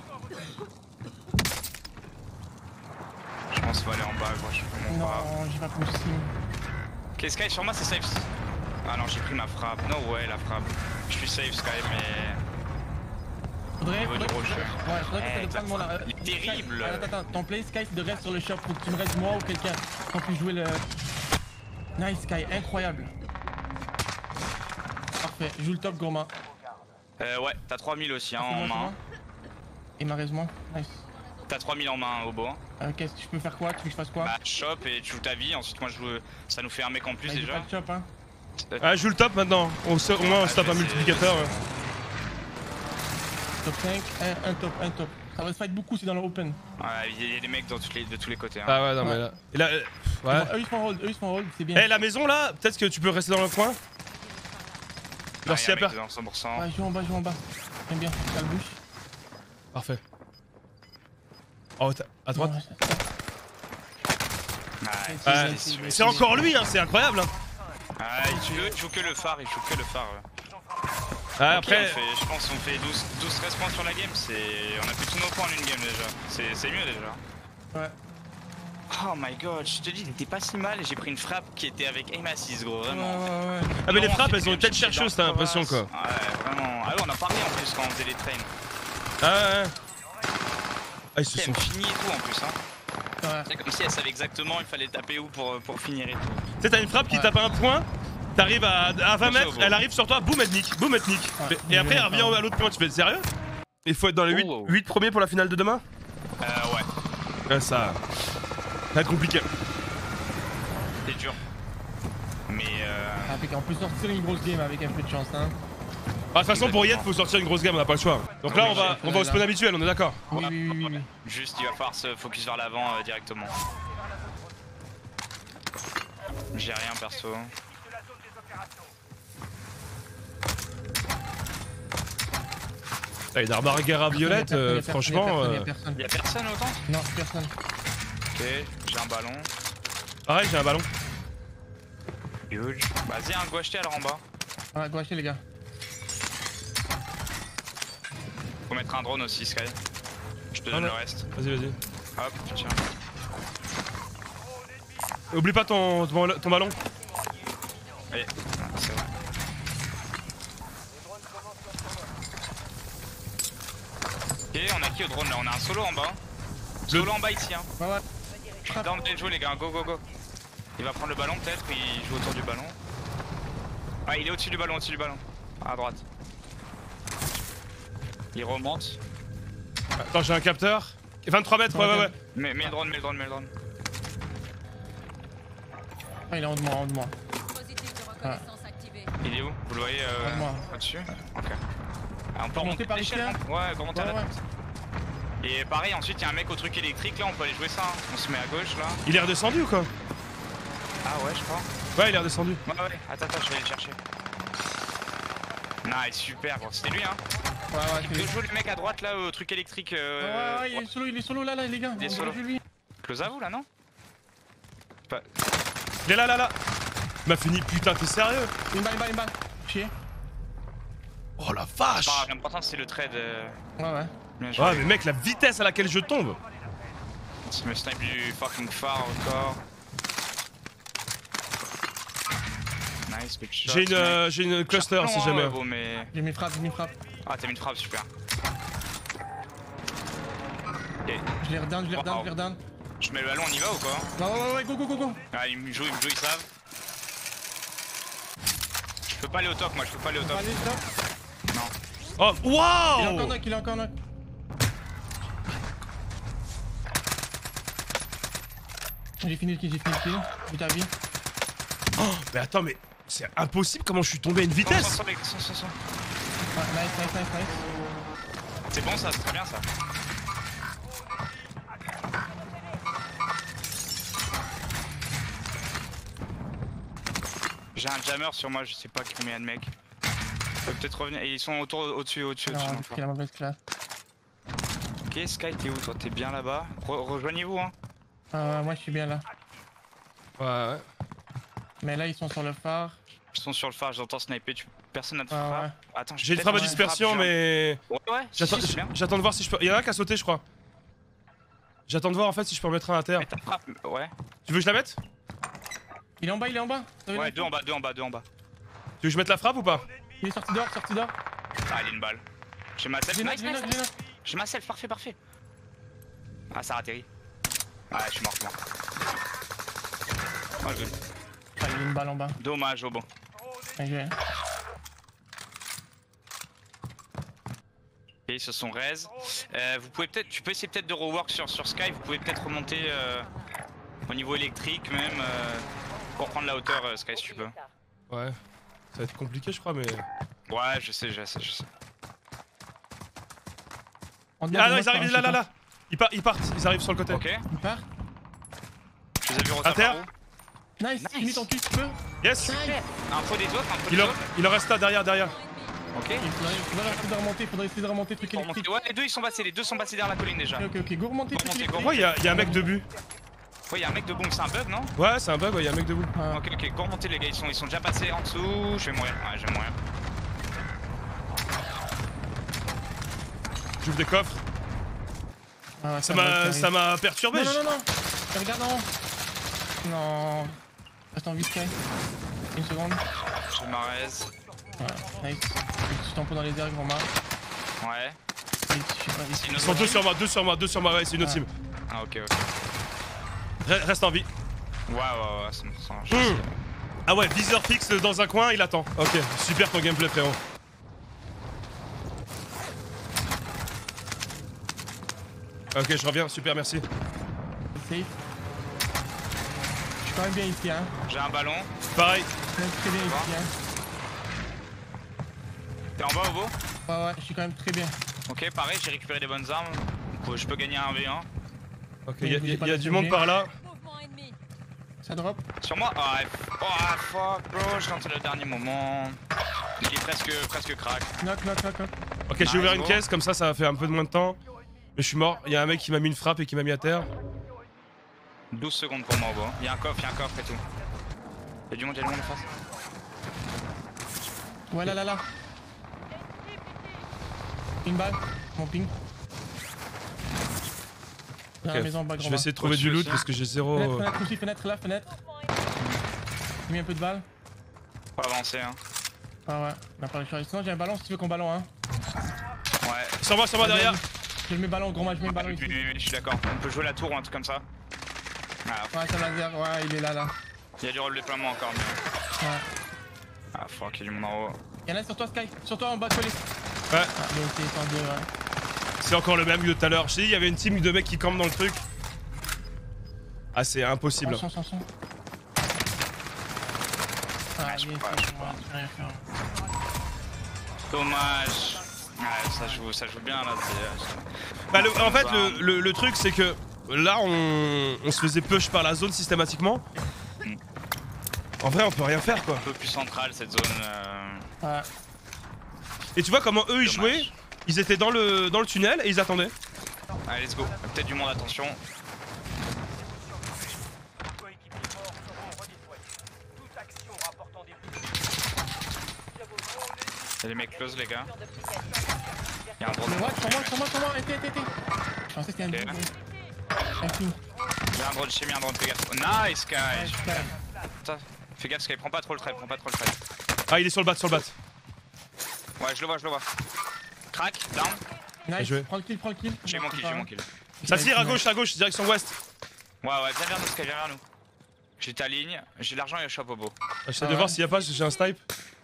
Speaker 3: Je pense qu'il faut aller en bas, gros, je sais pas mon bas.
Speaker 2: Non, j'ai pas possible.
Speaker 3: Ok, Sky, sur moi c'est safe. Ah non, j'ai pris ma frappe. No way, la frappe. Je suis safe, Sky, mais.
Speaker 2: Faudrait que
Speaker 3: tu
Speaker 2: prendre mon
Speaker 3: Il est terrible.
Speaker 2: Attends, ton play Sky c'est de reste sur le shop, faut que tu me restes moi ou quelqu'un qu'on puisse jouer le. Nice Sky, incroyable. Parfait, joue le top gourmand.
Speaker 3: Ouais, t'as 3000 aussi hein, en main.
Speaker 2: Et ma raison, nice.
Speaker 3: T'as 3000 en main, Obo.
Speaker 2: Qu'est-ce que je peux faire quoi? Tu veux que je fasse quoi?
Speaker 3: Bah shop et tu joues ta vie, ensuite moi je joue. Ça nous fait un mec en plus déjà.
Speaker 2: Pas de shop, hein.
Speaker 1: Ah, joue le top maintenant, au moins on se tape un multiplicateur.
Speaker 2: Top 5, un top. Ça va se fight beaucoup si dans le open.
Speaker 3: Ouais, il y a des mecs de tous les côtés. Hein.
Speaker 1: Ah ouais, non mais là. Et là ouais.
Speaker 2: Eux ils font hold, c'est bien.
Speaker 1: Eh, la maison là, peut-être que tu peux rester dans le coin.
Speaker 3: Genre s'il y a peur. 100%.
Speaker 2: Ouais, joue en bas. J'aime bien, ça le bouche.
Speaker 1: Parfait. Oh, à droite. C'est encore lui, hein, c'est incroyable. Hein.
Speaker 3: Ah, il joue que le phare,
Speaker 1: Ah, après,
Speaker 3: je pense qu'on fait 12 points sur la game, on a fait tous nos points en une game déjà, c'est mieux déjà.
Speaker 2: Ouais.
Speaker 3: Oh my god, je te dis, il était pas si mal et j'ai pris une frappe qui était avec aim assist gros, vraiment.
Speaker 2: Ouais.
Speaker 1: Ah mais les frappes elles ont une tête chercheuse, t'as l'impression quoi.
Speaker 3: Ouais, vraiment. Ah ouais, on en parlait en plus quand on faisait les trains.
Speaker 1: Ah ouais. Ah ils se sont
Speaker 3: finis et tout en plus hein. Ouais. C'est comme si elle savait exactement il fallait taper où pour finir et tout.
Speaker 1: Tu sais t'as une frappe qui tape à un point, t'arrives à 20 mètres, elle arrive sur toi, boum elle nique. Ouais. Et après elle revient à l'autre point, tu fais sérieux? Il faut être dans les 8 premiers pour la finale de demain? Ouais. Ça va être compliqué.
Speaker 3: C'est dur. Mais
Speaker 2: on peut sortir une grosse game avec un peu de chance hein.
Speaker 1: De toute façon pour Yet faut sortir une grosse game, on n'a pas le choix. Donc là on va au spawn habituel, on est d'accord?
Speaker 2: Oui.
Speaker 3: Juste il va falloir se focus vers l'avant directement. J'ai rien perso.
Speaker 1: Ah, il y a Barguera violette, franchement.
Speaker 3: Y'a personne autant?
Speaker 2: Non, personne.
Speaker 3: Ok, j'ai un ballon.
Speaker 1: Pareil, j'ai un ballon.
Speaker 3: Huge. Vas-y, un gouacheté alors en bas.
Speaker 2: Ouais, gouacheté les gars.
Speaker 3: Faut mettre un drone aussi, Sky. Je te donne le reste.
Speaker 1: Vas-y.
Speaker 3: Hop, tiens.
Speaker 1: Oublie pas ton ballon.
Speaker 3: Allez, c'est vrai. Ok, on a qui au drone là? On a un solo en bas. Solo en bas ici hein.
Speaker 2: Ouais.
Speaker 3: Down de jouer les gars, go. Il va prendre le ballon peut-être, il joue autour du ballon. Ah il est au-dessus du ballon, à droite. Il remonte.
Speaker 1: Attends, j'ai un capteur. 23 mètres, ouais.
Speaker 3: Mets le drone.
Speaker 2: Ah il est en haut de moi.
Speaker 4: Ah.
Speaker 3: Il est où? Vous le voyez au-dessus? Ok. On peut remonter
Speaker 2: par
Speaker 3: l'échelle. Ouais, remonter à la tête. Et pareil, ensuite il y a un mec au truc électrique là, on peut aller jouer ça. Hein. On se met à gauche là.
Speaker 1: Il est redescendu ou quoi?
Speaker 3: Ah ouais, je crois.
Speaker 1: Ouais, il est redescendu.
Speaker 3: Ouais. Attends, je vais aller le chercher. Nice, super gros, c'était lui hein.
Speaker 2: Ouais,
Speaker 3: il peut jouer le mec à droite là au truc électrique.
Speaker 2: Ouais, il est solo là les gars.
Speaker 3: Il est solo. Close à vous là, non?
Speaker 1: Il est là. Il m'a fini, putain, t'es sérieux?
Speaker 2: Une balle. Chier.
Speaker 1: Oh la vache!
Speaker 3: L'important c'est le trade.
Speaker 2: Ouais.
Speaker 1: Ouais, mais mec, la vitesse à laquelle je tombe!
Speaker 3: Je me snipe du fucking phare encore. Nice, big shot.
Speaker 1: J'ai une cluster si jamais.
Speaker 2: J'ai mis frappe.
Speaker 3: Ah, t'as mis une frappe, super.
Speaker 2: Je l'ai redown.
Speaker 3: Je mets le ballon, on y va ou quoi?
Speaker 2: Ouais, go, go, go, go.
Speaker 3: Ah, ils me jouent, ils savent. Je peux pas aller au top, moi, je peux pas aller au top.
Speaker 2: Allez, stop.
Speaker 3: Non.
Speaker 1: Oh,
Speaker 2: Il est encore
Speaker 1: waouh!
Speaker 2: knock, il est encore knock. J'ai fini le kill, j'ai ta vie.
Speaker 1: Oh, mais attends, mais c'est impossible comment je suis tombé à une vitesse!
Speaker 2: Ouais, nice.
Speaker 3: C'est bon ça, c'est très bien ça. J'ai un jammer sur moi, je sais pas combien de mecs. Je peux peut-être revenir. Et ils sont au-dessus.
Speaker 2: Non, j'ai la mauvaise classe.
Speaker 3: Ok, Sky, t'es où toi? T'es bien là-bas? Rejoignez-vous hein.
Speaker 2: Moi je suis bien là.
Speaker 1: Ouais.
Speaker 2: Mais là ils sont sur le phare.
Speaker 3: Ils sont sur le phare, j'entends sniper. Personne n'a de
Speaker 2: Ouais.
Speaker 3: frappe. Attends,
Speaker 1: J'ai le frappe à dispersion, mais.
Speaker 3: Ouais,
Speaker 1: J'attends de voir si je peux. Il y en a un qui a sauté, je crois. J'attends de voir en fait si je peux en mettre un à terre.
Speaker 3: Mais ta frappe, ouais.
Speaker 1: Tu veux que je la mette?
Speaker 2: Il est en bas.
Speaker 3: Ouais, deux en bas.
Speaker 1: Tu veux que je mette la frappe ou pas?
Speaker 2: Il est sorti dehors.
Speaker 3: Ah, il est une balle. J'ai ma self,
Speaker 2: J'ai
Speaker 3: nice.
Speaker 2: knock.
Speaker 3: J'ai ma self, parfait. Ah, ça a atterri. Ah, je suis mort. Oh, good.
Speaker 2: Ah, il y a une balle en bas.
Speaker 3: Dommage, au bon.
Speaker 2: Bien joué.
Speaker 3: Ok, ils se sont raise. Tu peux essayer peut-être de rework sur Sky. Vous pouvez peut-être remonter au niveau électrique même pour prendre la hauteur Sky si tu peux.
Speaker 1: Ouais. Ça va être compliqué, je crois, mais.
Speaker 3: Ouais, je sais.
Speaker 2: Ah
Speaker 1: non, ils arrivent là. Ils partent, ils arrivent sur le côté.
Speaker 3: Ok.
Speaker 2: Il part.
Speaker 3: Je les ai vus
Speaker 1: À terre.
Speaker 2: Nice. Finis ton cul si tu peux.
Speaker 1: Yes.
Speaker 3: Un peu des autres,
Speaker 1: Il en reste là derrière.
Speaker 3: Ok.
Speaker 2: Il faudrait essayer de remonter truc électrique.
Speaker 3: Ouais, les deux sont passés derrière la colline déjà.
Speaker 2: Ok, go remonter truc électrique.
Speaker 1: Pourquoi il y a un mec debout?
Speaker 3: Ouais, y'a un mec debout, c'est un bug non?
Speaker 1: Ouais, c'est un bug, il y a un mec debout.
Speaker 3: Ok, go remonter les gars, ils sont déjà passés en dessous. Je vais mourir.
Speaker 1: J'ouvre des coffres.
Speaker 2: Ah,
Speaker 1: Ça m'a perturbé.
Speaker 2: Non. Regarde en haut. Non. Reste en vie, Sky. Une seconde.
Speaker 3: Je ma raise.
Speaker 2: Ouais, nice. Tu t'en dans les airs, grand Marc.
Speaker 3: Ouais.
Speaker 1: Ils sont deux sur moi, ouais, c'est une autre team.
Speaker 3: Ah, ok.
Speaker 1: Reste en vie.
Speaker 3: Ouais, ça me sent.
Speaker 1: Ah ouais, viseur fixe dans un coin, il attend. Ok, super ton gameplay, frérot. Ok, je reviens, super, merci.
Speaker 2: Safe. Je suis quand même bien ici, hein.
Speaker 3: J'ai un ballon.
Speaker 1: Pareil.
Speaker 2: Je suis très bien ici, hein.
Speaker 3: T'es en bas au beau?
Speaker 2: Ouais, je suis quand même très bien.
Speaker 3: Ok, pareil, j'ai récupéré des bonnes armes. Donc, je peux gagner un V1.
Speaker 1: Ok, il y a du monde par là.
Speaker 2: Ça drop.
Speaker 3: Sur moi? Ah, fuck, bro, je tentais le dernier moment. Il est presque crack.
Speaker 2: Knock.
Speaker 1: Ok, j'ai ouvert une caisse, comme ça va faire un peu de moins de temps. Mais je suis mort, il y a un mec qui m'a mis une frappe et qui m'a mis à terre.
Speaker 3: 12 secondes pour moi au beau. Il y a un coffre et tout. Il y a du monde en face.
Speaker 2: Ouais, là. Une balle, mon ping. Dans la maison en bas,
Speaker 1: Je vais essayer de trouver du loot parce que j'ai zéro.
Speaker 2: Fenêtre. J'ai mis un peu de balles.
Speaker 3: Pas avancer, hein.
Speaker 2: Ah ouais, on a pas le choix. Sinon j'ai un ballon si tu veux qu'on ballon, hein.
Speaker 3: Ouais.
Speaker 1: Sur moi derrière.
Speaker 2: Je mets ballon, gros match, je mets ballon ici.
Speaker 3: Je suis d'accord. On peut jouer la tour ou un truc comme ça.
Speaker 2: Ouais, ça va dire, ouais, il est là.
Speaker 3: Il y a du rôle déploiement encore, mais.
Speaker 2: Ouais.
Speaker 3: Ah, fuck, il y a du monde en haut.
Speaker 2: Y'en a sur toi, Sky. Sur toi en bas, collé.
Speaker 1: Ouais.
Speaker 2: Ah, mais c'est en deux, ouais.
Speaker 1: C'est encore le même que de tout à l'heure. Je t'ai dit, il y avait une team de mecs qui campent dans le truc. Ah, c'est impossible.
Speaker 2: Attention. Ah,
Speaker 3: je
Speaker 2: bien,
Speaker 3: peux pas,
Speaker 2: c'est moi, je peux rien faire.
Speaker 3: Dommage. Ouais, ça joue bien là.
Speaker 1: Bah, en fait, le truc, c'est que là, on se faisait push par la zone systématiquement. En vrai, on peut rien faire quoi.
Speaker 3: Un peu plus centrale cette zone.
Speaker 2: Ouais.
Speaker 1: Et tu vois comment eux ils jouaient? Ils étaient dans le tunnel et ils attendaient.
Speaker 3: Allez, let's go. Peut-être du monde, attention. Y'a des mecs close, les gars. Y'a un drone.
Speaker 2: Mais ouais, sur moi, arrêtez. Je pensais que c'était un
Speaker 3: Ok.
Speaker 2: ping.
Speaker 3: J'ai un drone, j'ai mis un drone, fais gaffe. Nice, Sky. Putain, fais gaffe, Sky, prends pas trop le trade,
Speaker 1: Ah, il est sur le bat.
Speaker 3: Ouais, je le vois. Crack, down.
Speaker 2: Nice,
Speaker 1: joué.
Speaker 2: prends le kill.
Speaker 3: J'ai mon kill.
Speaker 1: Ça tire à gauche, direction ouest.
Speaker 3: Ouais, viens vers nous, Sky, viens vers nous. J'ai ta ligne, j'ai l'argent et le shop au beau.
Speaker 1: J'essaie de voir s'il y a pas, j'ai un snipe.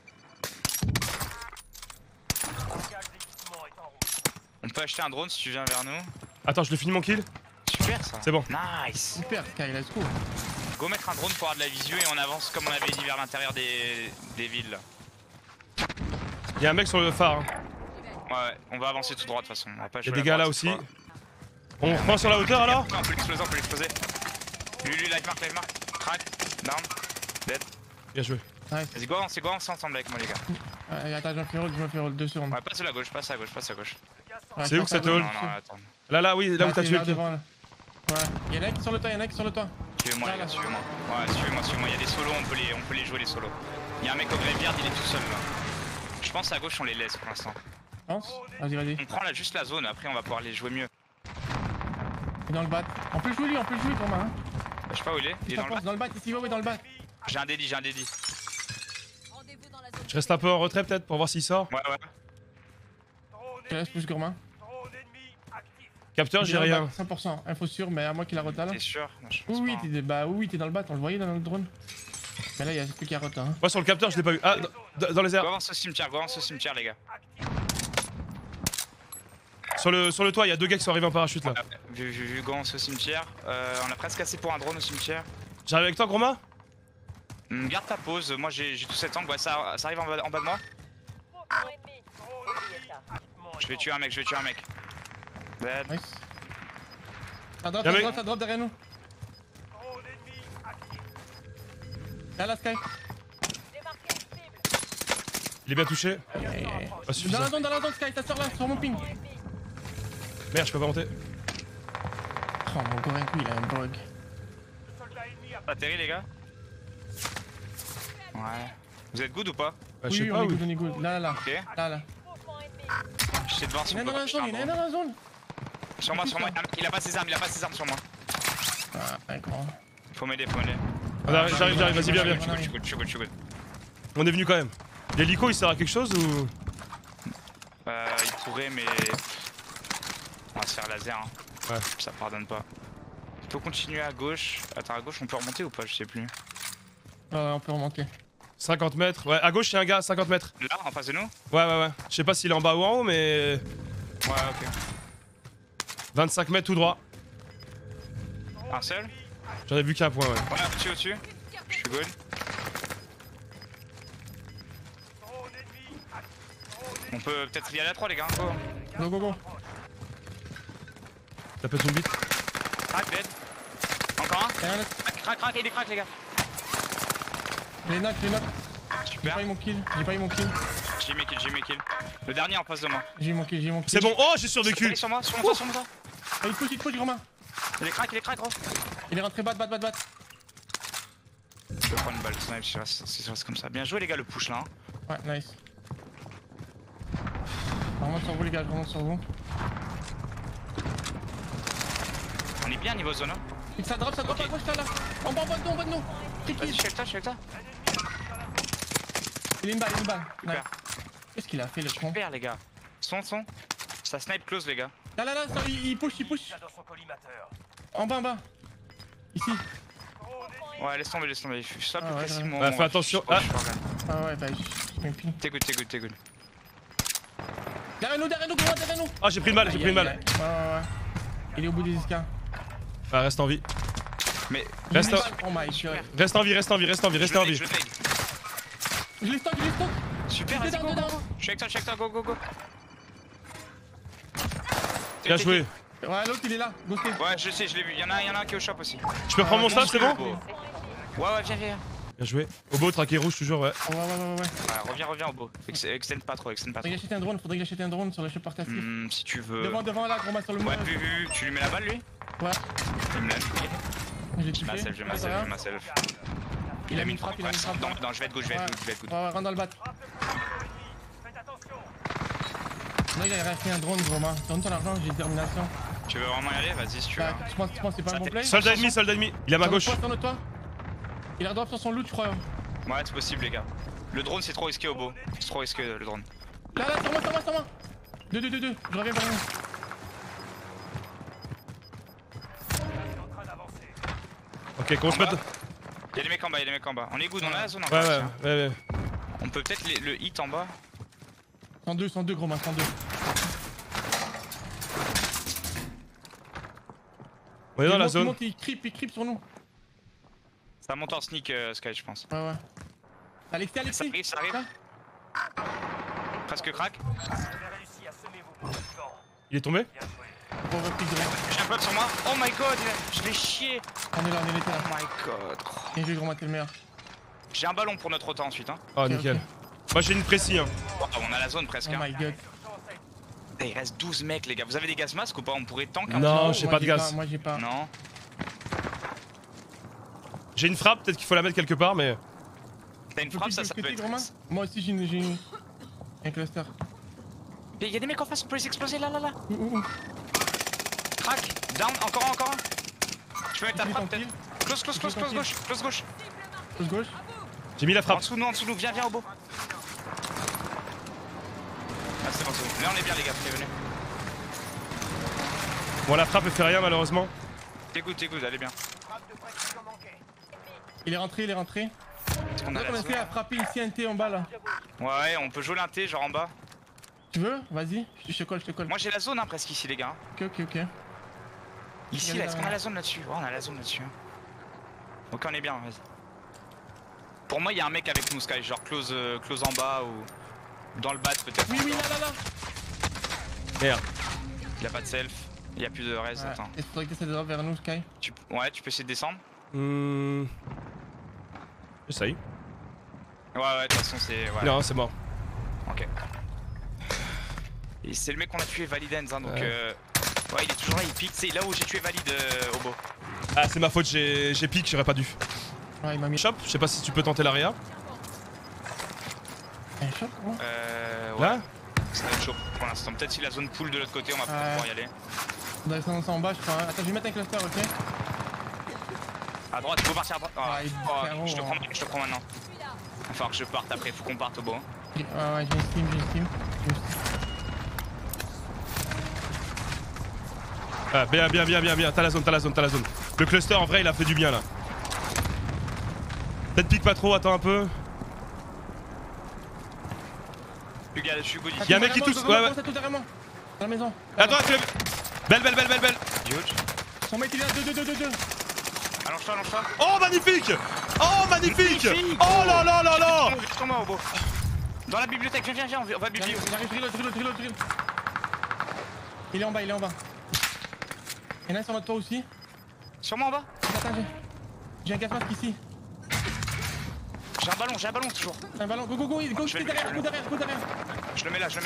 Speaker 3: On peut acheter un drone si tu viens vers nous.
Speaker 1: Attends, je le finis mon kill.
Speaker 3: Super ça.
Speaker 1: C'est bon.
Speaker 3: Nice.
Speaker 2: Super, Sky, let's go.
Speaker 3: Go mettre un drone pour avoir de la visu et on avance comme on avait dit vers l'intérieur des villes.
Speaker 1: Il y a un mec sur le phare. Hein.
Speaker 3: Ouais, on va avancer tout droit de toute façon.
Speaker 1: Il y a des gars là aussi. On reprend sur la hauteur alors.
Speaker 3: On peut l'exploser, Lui, light mark. Crack, down, dead.
Speaker 1: Bien joué.
Speaker 3: Vas-y, go avancer ensemble avec moi les gars.
Speaker 2: Attends, je me fais roll 2 secondes.
Speaker 3: Ouais, passe à gauche.
Speaker 2: Ouais,
Speaker 1: C'est où que ça te
Speaker 3: Non,
Speaker 1: roll?
Speaker 3: attends.
Speaker 1: Là, oui, là où t'as tué le
Speaker 2: devant, là. Ouais, y'en a un qui est sur le toit,
Speaker 3: Suivez-moi les gars, suivez-moi. Ouais, suivez-moi. Il y a des solos, on peut les jouer les solos. Il y a un mec au graveyard, il est tout seul là. Je pense à gauche on les laisse pour l'instant.
Speaker 2: Pense. Vas-y.
Speaker 3: On prend là juste la zone, après on va pouvoir les jouer mieux.
Speaker 2: Il est dans le bat. On peut jouer Thomas. Hein.
Speaker 3: Je sais pas où il est, il est dans le bas.
Speaker 2: Dans le bat, ici, ouais, dans le bat.
Speaker 3: J'ai un dédit.
Speaker 1: Je reste un peu en retrait peut-être pour voir s'il sort.
Speaker 3: Ouais.
Speaker 2: Je te laisse push gourmand.
Speaker 1: Capteur, j'ai rien.
Speaker 2: 100%, info sûre, mais à moi qu'il a rota là.
Speaker 3: T'es sûr? Non, je pense
Speaker 2: Oui,
Speaker 3: pas.
Speaker 2: t'es dans le bat, on le voyait dans le drone. Mais là, il y a celui qui a rota. Hein.
Speaker 1: Moi sur le capteur, je l'ai pas vu. Ah, dans les airs.
Speaker 3: Go avance au cimetière les gars.
Speaker 1: Sur le toit, il y a 2 gars qui sont arrivés en parachute là.
Speaker 3: Vu go avance au cimetière. On a presque assez pour un drone au cimetière.
Speaker 1: J'arrive avec toi, Groma?
Speaker 3: Garde ta pause, moi j'ai tout cet angle, ouais, ça arrive en bas de moi. Je vais tuer un mec. Dead.
Speaker 2: Nice. Ça drop derrière nous. Là, Sky.
Speaker 1: Il est bien touché. Pas suffisant.
Speaker 2: Dans la zone, Sky, ça sort là, sur mon ping.
Speaker 1: Merde, je peux pas monter.
Speaker 2: Oh, mon Gorenku, il a un bug.
Speaker 3: Atterri les gars. Ouais. Vous êtes good ou pas?
Speaker 1: Je sais pas
Speaker 2: on
Speaker 1: où.
Speaker 2: est good. Là.
Speaker 3: Ok.
Speaker 2: Là.
Speaker 3: J'essaie de voir si
Speaker 2: Il
Speaker 3: on
Speaker 2: est
Speaker 3: peut
Speaker 2: dans la
Speaker 3: racheter
Speaker 2: zone,
Speaker 3: un
Speaker 2: il est
Speaker 3: drone.
Speaker 2: dans la zone.
Speaker 3: Sur moi. Il a pas ses armes sur moi.
Speaker 2: Ah, d'accord.
Speaker 3: Faut m'aider.
Speaker 1: J'arrive, vas-y, viens.
Speaker 3: Je suis good.
Speaker 1: On est venu quand même. L'hélico, il sert à quelque chose ou?
Speaker 3: Il pourrait, mais. On va se faire laser, hein.
Speaker 1: Ouais.
Speaker 3: Ça pardonne pas. Il faut continuer à gauche. Attends, à gauche, on peut remonter ou pas? Je sais plus.
Speaker 2: Ouais, on peut remonter.
Speaker 1: 50 mètres. Ouais, à gauche, il y a un gars, 50 mètres.
Speaker 3: Là, en face de nous?
Speaker 1: Ouais. Je sais pas s'il est en bas ou en haut, mais.
Speaker 3: Ouais, ok.
Speaker 1: 25 mètres tout droit.
Speaker 3: Un seul?
Speaker 1: J'en ai vu qu'un point, ouais.
Speaker 3: Ouais, au-dessus. Je suis good. On peut peut-être y aller à 3 les gars.
Speaker 2: Go.
Speaker 1: T'as peut-être une bite.
Speaker 3: Crack, dead. Encore un? Crack, il est crack les gars.
Speaker 2: Les knock. J'ai
Speaker 3: Super.
Speaker 2: pas eu mon kill.
Speaker 3: J'ai mes kills. Le dernier en face de moi.
Speaker 2: J'ai mon kill.
Speaker 1: C'est bon. Oh, j'ai survécu.
Speaker 3: Il est sur moi.
Speaker 2: Ah, il push, Romain.
Speaker 3: Il est crack gros.
Speaker 2: Il est rentré bat.
Speaker 3: Je peux prendre une balle de snipe si ça reste comme ça. Bien joué les gars le push là. Hein.
Speaker 2: Ouais, nice. Je remonte sur vous les gars,
Speaker 3: On est bien niveau zone. Hein.
Speaker 2: Ça drop à gauche là. En bas de nous.
Speaker 3: Vas-y, je suis avec toi.
Speaker 2: Il est une balle.
Speaker 3: Super.
Speaker 2: Nice. Qu'est-ce qu'il a fait le con?
Speaker 3: Super les gars. Son. Ça snipe close les gars.
Speaker 2: Là, ça, il push. En bas. Ici.
Speaker 3: Ouais, laisse tomber. Je suis ça plus
Speaker 2: ouais,
Speaker 3: facilement.
Speaker 1: Ouais, fais attention.
Speaker 2: Ah ouais, bah j'ai un ping.
Speaker 3: T'es good.
Speaker 2: Derrière nous.
Speaker 1: Ah, j'ai pris une balle.
Speaker 2: Ouais. Il est au bout des escaliers.
Speaker 1: Ah, reste en vie.
Speaker 3: Mais.
Speaker 1: Reste en vie.
Speaker 3: Je le fake.
Speaker 2: Je les stock.
Speaker 3: Super, vas-y, go. Je suis avec toi, go.
Speaker 1: Bien joué.
Speaker 2: Ouais, l'autre il est là, ghosté.
Speaker 3: Ouais, je sais, je l'ai vu. Y'en a un qui est au shop aussi.
Speaker 1: Je peux prendre mon stuff, c'est bon?
Speaker 3: Ouais, viens.
Speaker 1: Bien joué. Obo, traqué rouge toujours, ouais.
Speaker 2: Ouais.
Speaker 3: Reviens au beau. Extend pas trop.
Speaker 2: Faudrait que j'achète un drone sur le shop portatif.
Speaker 3: Si tu veux.
Speaker 2: Devant là, gros, sur le mur.
Speaker 3: Ouais, vu. Tu lui mets la balle lui?
Speaker 2: Ouais.
Speaker 3: Il me l'a.
Speaker 2: Je l'ai tué.
Speaker 3: J'ai ma self.
Speaker 2: Il a mis une frappe.
Speaker 3: Non, je vais être good.
Speaker 2: Ouais, rentre dans le bat. Là, il a racheté un drone, gros, man. Donne ton argent, j'ai détermination.
Speaker 3: Tu veux vraiment y aller? Vas-y si tu veux.
Speaker 2: Tu penses que c'est pas un bon play?
Speaker 1: Soldat ennemi. Il est à ma gauche.
Speaker 2: Sur notre toit. Il a drop sur son loot, je crois.
Speaker 3: Ouais, c'est possible, les gars. Le drone, c'est trop risqué au beau. C'est trop risqué le drone.
Speaker 2: Là, sur moi. 2. Je reviens vers nous.
Speaker 1: Ok, qu'on se mette.
Speaker 3: Y'a des mecs en bas, y'a des mecs en bas. On est good, on a la zone
Speaker 1: Ouais,
Speaker 3: encore.
Speaker 1: ouais.
Speaker 3: On peut peut-être le hit en bas.
Speaker 2: 102 gros main, 102.
Speaker 1: On est dans la zone.
Speaker 2: Il creep sur nous.
Speaker 3: Ça monte en sneak, Sky, je pense.
Speaker 2: Ouais. Alexis.
Speaker 3: Ça arrive.
Speaker 2: Là.
Speaker 3: Presque crack.
Speaker 1: Il est tombé?
Speaker 3: J'ai un pote sur moi. Oh my god, je l'ai chié.
Speaker 2: On est là.
Speaker 3: Oh my god.
Speaker 2: Bien joué, gros main, t'es le meilleur.
Speaker 3: J'ai un ballon pour notre auto ensuite. Hein.
Speaker 1: Oh, nickel. Moi j'ai une précis. Hein.
Speaker 3: Oh, on a la zone presque.
Speaker 2: Oh my god.
Speaker 3: Il reste 12 mecs, les gars. Vous avez des gaz masques ou pas? On pourrait tank un
Speaker 1: Non, j'ai pas de gaz.
Speaker 2: Moi j'ai pas.
Speaker 3: Non.
Speaker 1: J'ai une frappe, peut-être qu'il faut la mettre quelque part, mais.
Speaker 3: T'as une frappe, ça peut être.
Speaker 2: Moi aussi j'ai une. Un cluster.
Speaker 3: Y'a des mecs en face, on peut les exploser là.
Speaker 2: Où
Speaker 3: Crack, down, encore un. Tu peux mettre ta frappe peut-être. Close gauche.
Speaker 2: Close gauche.
Speaker 1: J'ai mis la
Speaker 3: En
Speaker 1: frappe.
Speaker 3: dessous de nous, viens au beau. Ah c'est bon. Là on est bien les gars, venez.
Speaker 1: Bon, la frappe elle fait rien malheureusement.
Speaker 3: T'es good, allez bien.
Speaker 2: Il est rentré.
Speaker 3: On a
Speaker 2: On a fait à frapper ici un T en bas là.
Speaker 3: Ouais, on peut jouer l'inté genre en bas.
Speaker 2: Tu veux? Vas-y, je te colle.
Speaker 3: Moi j'ai la zone hein, presque ici les gars.
Speaker 2: Ok.
Speaker 3: Ici là, est-ce qu'on a la zone là-dessus? Ouais, on a la zone là-dessus. Ok, on est bien, vas-y. Pour moi, il y a un mec avec nous, Sky, genre close en bas ou dans le bat peut-être.
Speaker 2: Oui, là.
Speaker 1: Merde.
Speaker 3: Il a pas de self, il y a plus de res, attends.
Speaker 2: Est-ce que tu essaies de drop vers nous, Sky?
Speaker 3: Ouais, tu peux essayer de descendre?
Speaker 1: Essaye.
Speaker 3: Ouais, de toute façon, c'est. Ouais.
Speaker 1: Non, c'est mort.
Speaker 3: Ok. Et c'est le mec qu'on a tué, Validens, hein, donc. Ouais, il est toujours là, il pique. C'est là où j'ai tué Valide, Obo.
Speaker 1: Ah, c'est ma faute, j'ai pique, j'aurais pas dû.
Speaker 2: Ouais, il m'a mis.
Speaker 1: Shop, je sais pas si tu peux tenter l'arrière.
Speaker 2: Un shop, comment?
Speaker 3: Ouais.
Speaker 1: Là?
Speaker 3: Ça va être chaud pour l'instant. Peut-être si la zone pool de l'autre côté, on va peut-être pouvoir y aller.
Speaker 2: On doit descendre ça en bas, je crois. Attends, je vais mettre un cluster, ok?
Speaker 3: À droite, il faut partir à droite.
Speaker 2: Ah,
Speaker 3: Je te prends maintenant. Il va falloir que je parte après, faut qu'on parte au beau.
Speaker 2: Ouais, j'ai une steam.
Speaker 1: Ah, bien, t'as la zone. Le cluster en vrai il a fait du bien là. Peut-être pique pas trop, attends un peu.
Speaker 3: Le gars, je suis good.
Speaker 1: Y'a un mec qui tousse, ouais.
Speaker 2: Dans la maison.
Speaker 1: Attends, belle.
Speaker 3: Huge.
Speaker 2: Son mec il est là, 2.
Speaker 3: Allonge-toi.
Speaker 1: Oh magnifique. Oh là.
Speaker 3: Retourne-moi au beau. Dans la bibliothèque, viens, on va biblio.
Speaker 2: J'arrive, drill. Il est en bas. Il y en a un sur notre toit aussi.
Speaker 3: Sur moi en bas.
Speaker 2: Attends, j'ai un gaz masque ici.
Speaker 3: J'ai un ballon toujours.
Speaker 2: Un ballon, go, derrière.
Speaker 3: Je le mets là. Sur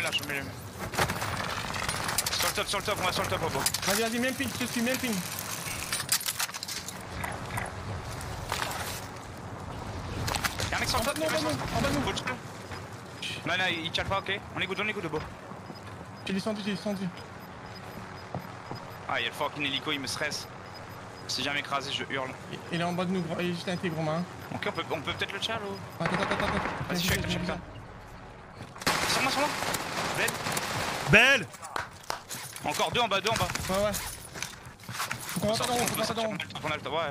Speaker 3: le top, on va sur le top au beau.
Speaker 2: Vas-y, même ping, je te suis, même ping.
Speaker 3: Y'a un mec sur le top,
Speaker 2: En bas de nous.
Speaker 3: Non, il tient pas, ok. On est good au beau.
Speaker 2: J'ai descendu.
Speaker 3: Ah, y'a le fucking hélico, il me stresse. Si jamais écrasé, je hurle.
Speaker 2: Il est en bas de nous, gros. Il est juste un T, gros main.
Speaker 3: Ok, on peut peut-être le chal ou.
Speaker 2: Attends.
Speaker 3: Vas-y, check ça. Sur moi.
Speaker 1: Belle.
Speaker 3: Encore deux en bas.
Speaker 2: Ouais. Faut qu'on rentre dans haut.
Speaker 3: On a le temps, ouais.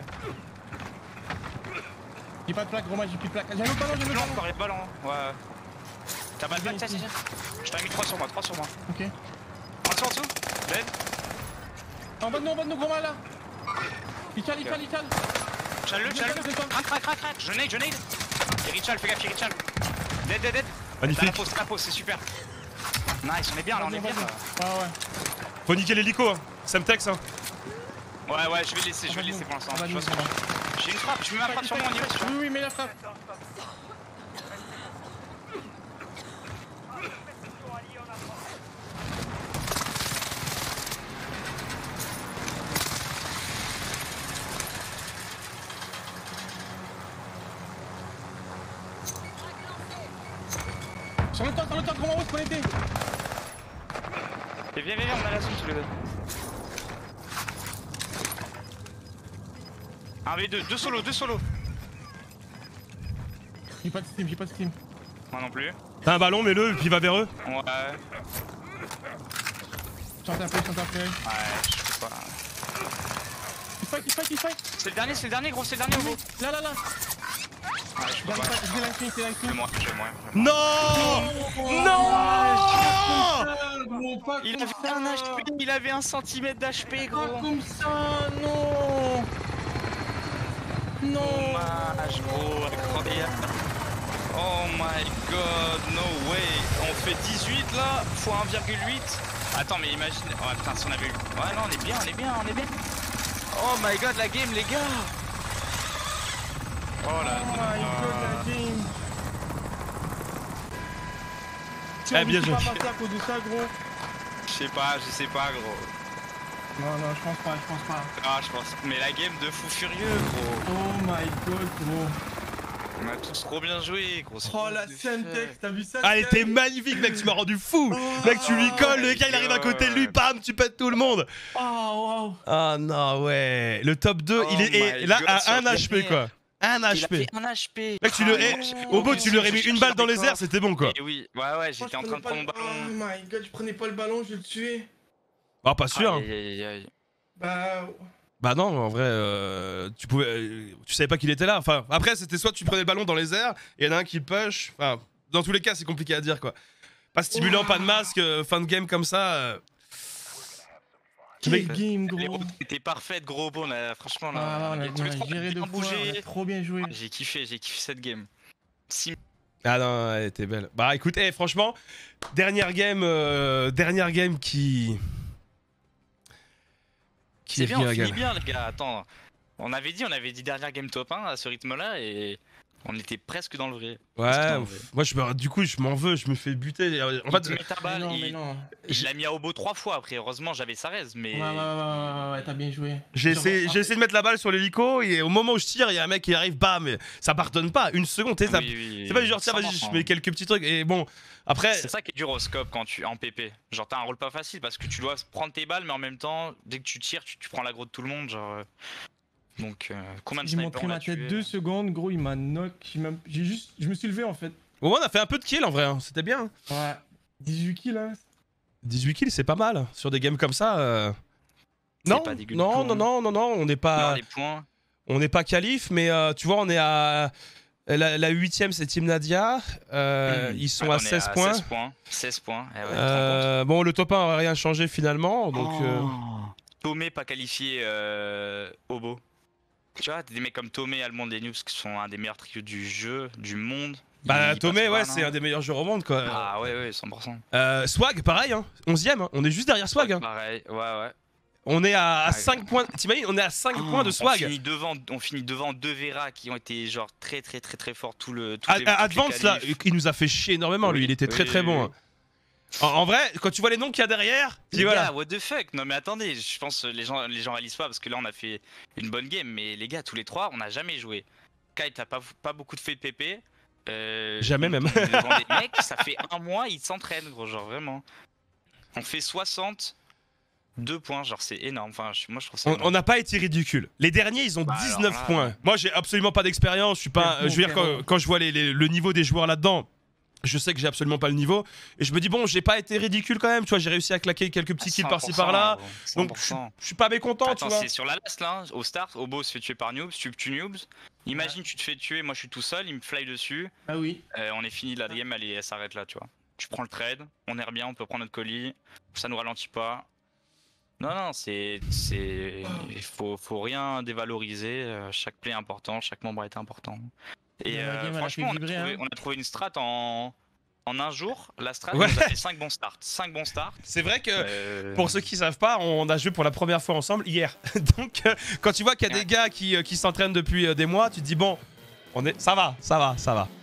Speaker 2: J'ai pas de plaque, gros main, j'ai plus de plaque. J'ai un autre ballon.
Speaker 3: Encore, il y a de ballon. Ouais. T'as pas de plaque, ça, c'est ça? Je t'en ai mis 3 sur moi.
Speaker 2: Ok.
Speaker 3: En dessous. Dead.
Speaker 2: En bas de nous, gros main là. Il cale.
Speaker 3: Chale-le. Crac. Je nade. Et Richal, fais gaffe, Richal. Dead.
Speaker 1: Magnifique.
Speaker 3: T'as la pause, c'est super. Nice, on est bien là,
Speaker 2: Ouais.
Speaker 1: Faut niquer l'hélico, hein. Semtex, hein.
Speaker 3: Ouais, je vais le laisser pour l'instant. J'ai une frappe, tu mets ma frappe sur moi, on y va.
Speaker 2: Oui, mets la frappe. Sur le temps, gros main, où est-ce qu'on était?
Speaker 3: Et viens, on a la zone tous les deux. 1v2, deux solos.
Speaker 2: J'ai pas de steam.
Speaker 3: Moi non plus.
Speaker 1: T'as un ballon, mets-le et puis va vers eux.
Speaker 3: Ouais.
Speaker 2: Chante un peu.
Speaker 3: Ouais, je sais pas.
Speaker 2: il fight.
Speaker 3: C'est le dernier gros, c'est le dernier gros.
Speaker 2: Là.
Speaker 3: Ouais, je peux pas.
Speaker 2: Je vais l'incliner, c'est l'incliner.
Speaker 3: Fais-moi.
Speaker 1: Non. Non.
Speaker 3: Il avait un HP, il avait 1 cm d'HP
Speaker 2: Pas
Speaker 3: gros.
Speaker 2: comme ça, non.
Speaker 3: Dommage gros, incroyable. Oh my god, no way. On fait 18 là, fois 1,8. Attends mais imagine. Oh putain si on avait eu. Ouais non on est bien. Oh my god la game les gars. Oh là.
Speaker 2: Oh my god, la game.
Speaker 1: Eh bien
Speaker 2: Je
Speaker 1: joué.
Speaker 2: suis pas passé à cause de ça, gros.
Speaker 3: Je sais pas gros.
Speaker 2: Non, je pense pas.
Speaker 3: Ah je pense. Mais la game de fou furieux gros.
Speaker 2: Oh my god, gros.
Speaker 3: On a tous trop bien joué gros.
Speaker 2: Oh la Semtex, t'as vu ça?
Speaker 1: Ah, elle était magnifique, mec, tu m'as rendu fou. Mec, tu lui colles, le gars il arrive à côté de lui, bam, tu pètes tout le monde.
Speaker 2: Oh wow.
Speaker 1: Ah non, ouais. Le top 2,
Speaker 3: Oh
Speaker 1: il est
Speaker 3: my
Speaker 1: là
Speaker 3: God,
Speaker 1: à
Speaker 3: sur
Speaker 1: 1
Speaker 3: le
Speaker 1: HP
Speaker 3: dernier.
Speaker 1: quoi. 1
Speaker 3: Il a
Speaker 1: HP.
Speaker 3: fait 1 HP.
Speaker 1: Mec, tu le. Au bout, tu lui aurais mis une balle dans les airs, c'était bon quoi.
Speaker 3: Et oui, ouais, j'étais en train de prendre mon
Speaker 2: Oh
Speaker 3: ballon.
Speaker 2: my god, je prenais pas le ballon, je le tuais.
Speaker 1: Ah, pas sûr. Hein.
Speaker 3: Aïe.
Speaker 1: Bah non, en vrai, tu pouvais. Tu savais pas qu'il était là. Enfin, après, c'était soit tu prenais le ballon dans les airs et il y en a un qui push. Enfin, dans tous les cas, c'est compliqué à dire quoi. Pas stimulant, pas de masque, fin de game comme ça.
Speaker 2: Quel game,
Speaker 3: Les
Speaker 2: gros.
Speaker 3: routes étaient parfaites, gros. Bon, là, franchement, là,
Speaker 2: Ah, on
Speaker 3: il y
Speaker 2: a
Speaker 3: a tous les trois
Speaker 2: géré
Speaker 3: bien
Speaker 2: de fois, on a
Speaker 3: bougé.
Speaker 2: trop bien joué.
Speaker 3: J'ai kiffé cette game.
Speaker 1: Ah non, elle était belle. Bah écoute, franchement, dernière game qui.
Speaker 3: C'est bien, on
Speaker 1: régale.
Speaker 3: finit bien, les gars. Attends, on avait dit dernière game top 1 à ce rythme-là et on était presque dans le vrai.
Speaker 1: Ouais, moi du coup je m'en veux, je me fais buter. En fait,
Speaker 3: Mais ta balle,
Speaker 2: Mais non.
Speaker 3: il l'a mis à Obo 3 fois après. Heureusement, j'avais sa raise, mais.
Speaker 2: Ouais, t'as bien joué.
Speaker 1: j'ai essayé de mettre la balle sur l'hélico et au moment où je tire, il y a un mec qui arrive, bam, mais ça pardonne pas. Une seconde, tu sais, c'est pas du genre tiens, vas-y, je mets quelques petits trucs et bon. Après,
Speaker 3: c'est ça qui est dur au scope quand tu en PP. Genre t'as un rôle pas facile parce que tu dois prendre tes balles, mais en même temps, dès que tu tires, tu prends l'aggro de tout le monde. Genre. Donc combien de
Speaker 2: J'ai
Speaker 3: snipers
Speaker 2: montré
Speaker 3: on a
Speaker 2: ma tête
Speaker 3: tué
Speaker 2: 2 secondes, gros, il m'a knock. Je me suis levé en fait.
Speaker 1: au moins on a fait un peu de kill en vrai, hein. C'était bien.
Speaker 2: Ouais. 18 kills, hein.
Speaker 1: 18 kills, c'est pas mal sur des games comme ça.
Speaker 3: C'est
Speaker 1: Non,
Speaker 3: pas dégueu du
Speaker 1: non,
Speaker 3: tout,
Speaker 1: non,
Speaker 3: hein.
Speaker 1: non, non, on n'est pas,
Speaker 3: Non, les points.
Speaker 1: on n'est pas qualif, mais tu vois, on est à la 8ème, c'est Team Nadia. Ils sont
Speaker 3: Ouais,
Speaker 1: à
Speaker 3: on est
Speaker 1: 16 points.
Speaker 3: 16 points. Eh ouais, tu te rends compte.
Speaker 1: Bon, le top 1 n'a rien changé finalement, donc.
Speaker 3: Tomé pas qualifié Obo. Tu vois, des mecs comme Tomé, Almond et Noobs qui sont un des meilleurs trios du jeu, du monde.
Speaker 1: Bah,
Speaker 3: Ils
Speaker 1: Tomé,
Speaker 3: passent
Speaker 1: ouais,
Speaker 3: pas,
Speaker 1: c'est
Speaker 3: non
Speaker 1: un des meilleurs joueurs au monde, quoi.
Speaker 3: Ah ouais, 100%.
Speaker 1: Swag, pareil, hein. 11ème, hein. On est juste derrière Swag. Hein.
Speaker 3: Pareil, ouais.
Speaker 1: On est à
Speaker 3: Ouais.
Speaker 1: 5 points. T'imagines, on est à 5 points de Swag.
Speaker 3: On finit devant deux Vera qui ont été genre très forts tout le.
Speaker 1: Advance, là, il nous a fait chier énormément, lui. Il était très bon. Hein. En vrai, quand tu vois les noms qu'il y a derrière, tu dis voilà.
Speaker 3: What the fuck? Non mais attendez, je pense les gens réalisent pas parce que là on a fait une bonne game, mais les gars, tous les trois, on n'a jamais joué. Kai, t'as pas beaucoup de fait de PP.
Speaker 1: Jamais même.
Speaker 3: Devant des mecs, ça fait un mois, ils s'entraînent, gros, genre vraiment. On fait 62 points, genre c'est énorme. Enfin, moi je trouve ça.
Speaker 1: On n'a pas été ridicule. Les derniers, ils ont 19
Speaker 3: là,
Speaker 1: points. Moi, j'ai absolument pas d'expérience. Je suis pas. Je veux dire, quand je vois le niveau des joueurs là-dedans. Je sais que j'ai absolument pas le niveau et je me dis bon, j'ai pas été ridicule quand même, tu vois, j'ai réussi à claquer quelques petits kills par-ci par-là. Donc je suis pas mécontent.
Speaker 3: Attends,
Speaker 1: tu vois.
Speaker 3: c'est sur la last là, au start, Obo se fait tuer par Noobs, tu tues Noobs. Imagine tu te fais tuer, moi je suis tout seul, il me fly dessus.
Speaker 2: Ah oui.
Speaker 3: On est fini, la game elle s'arrête là, tu vois. Tu prends le trade, on erre bien, on peut prendre notre colis, ça nous ralentit pas. Non, faut rien dévaloriser, chaque play est important, chaque membre est important. Et franchement, on a trouvé une strat en un jour. La strat nous a fait 5 bons starts. 5 bons starts.
Speaker 1: C'est vrai que pour ceux qui savent pas, on a joué pour la première fois ensemble hier. Donc quand tu vois qu'il y a des gars qui s'entraînent depuis des mois, tu te dis bon, ça va.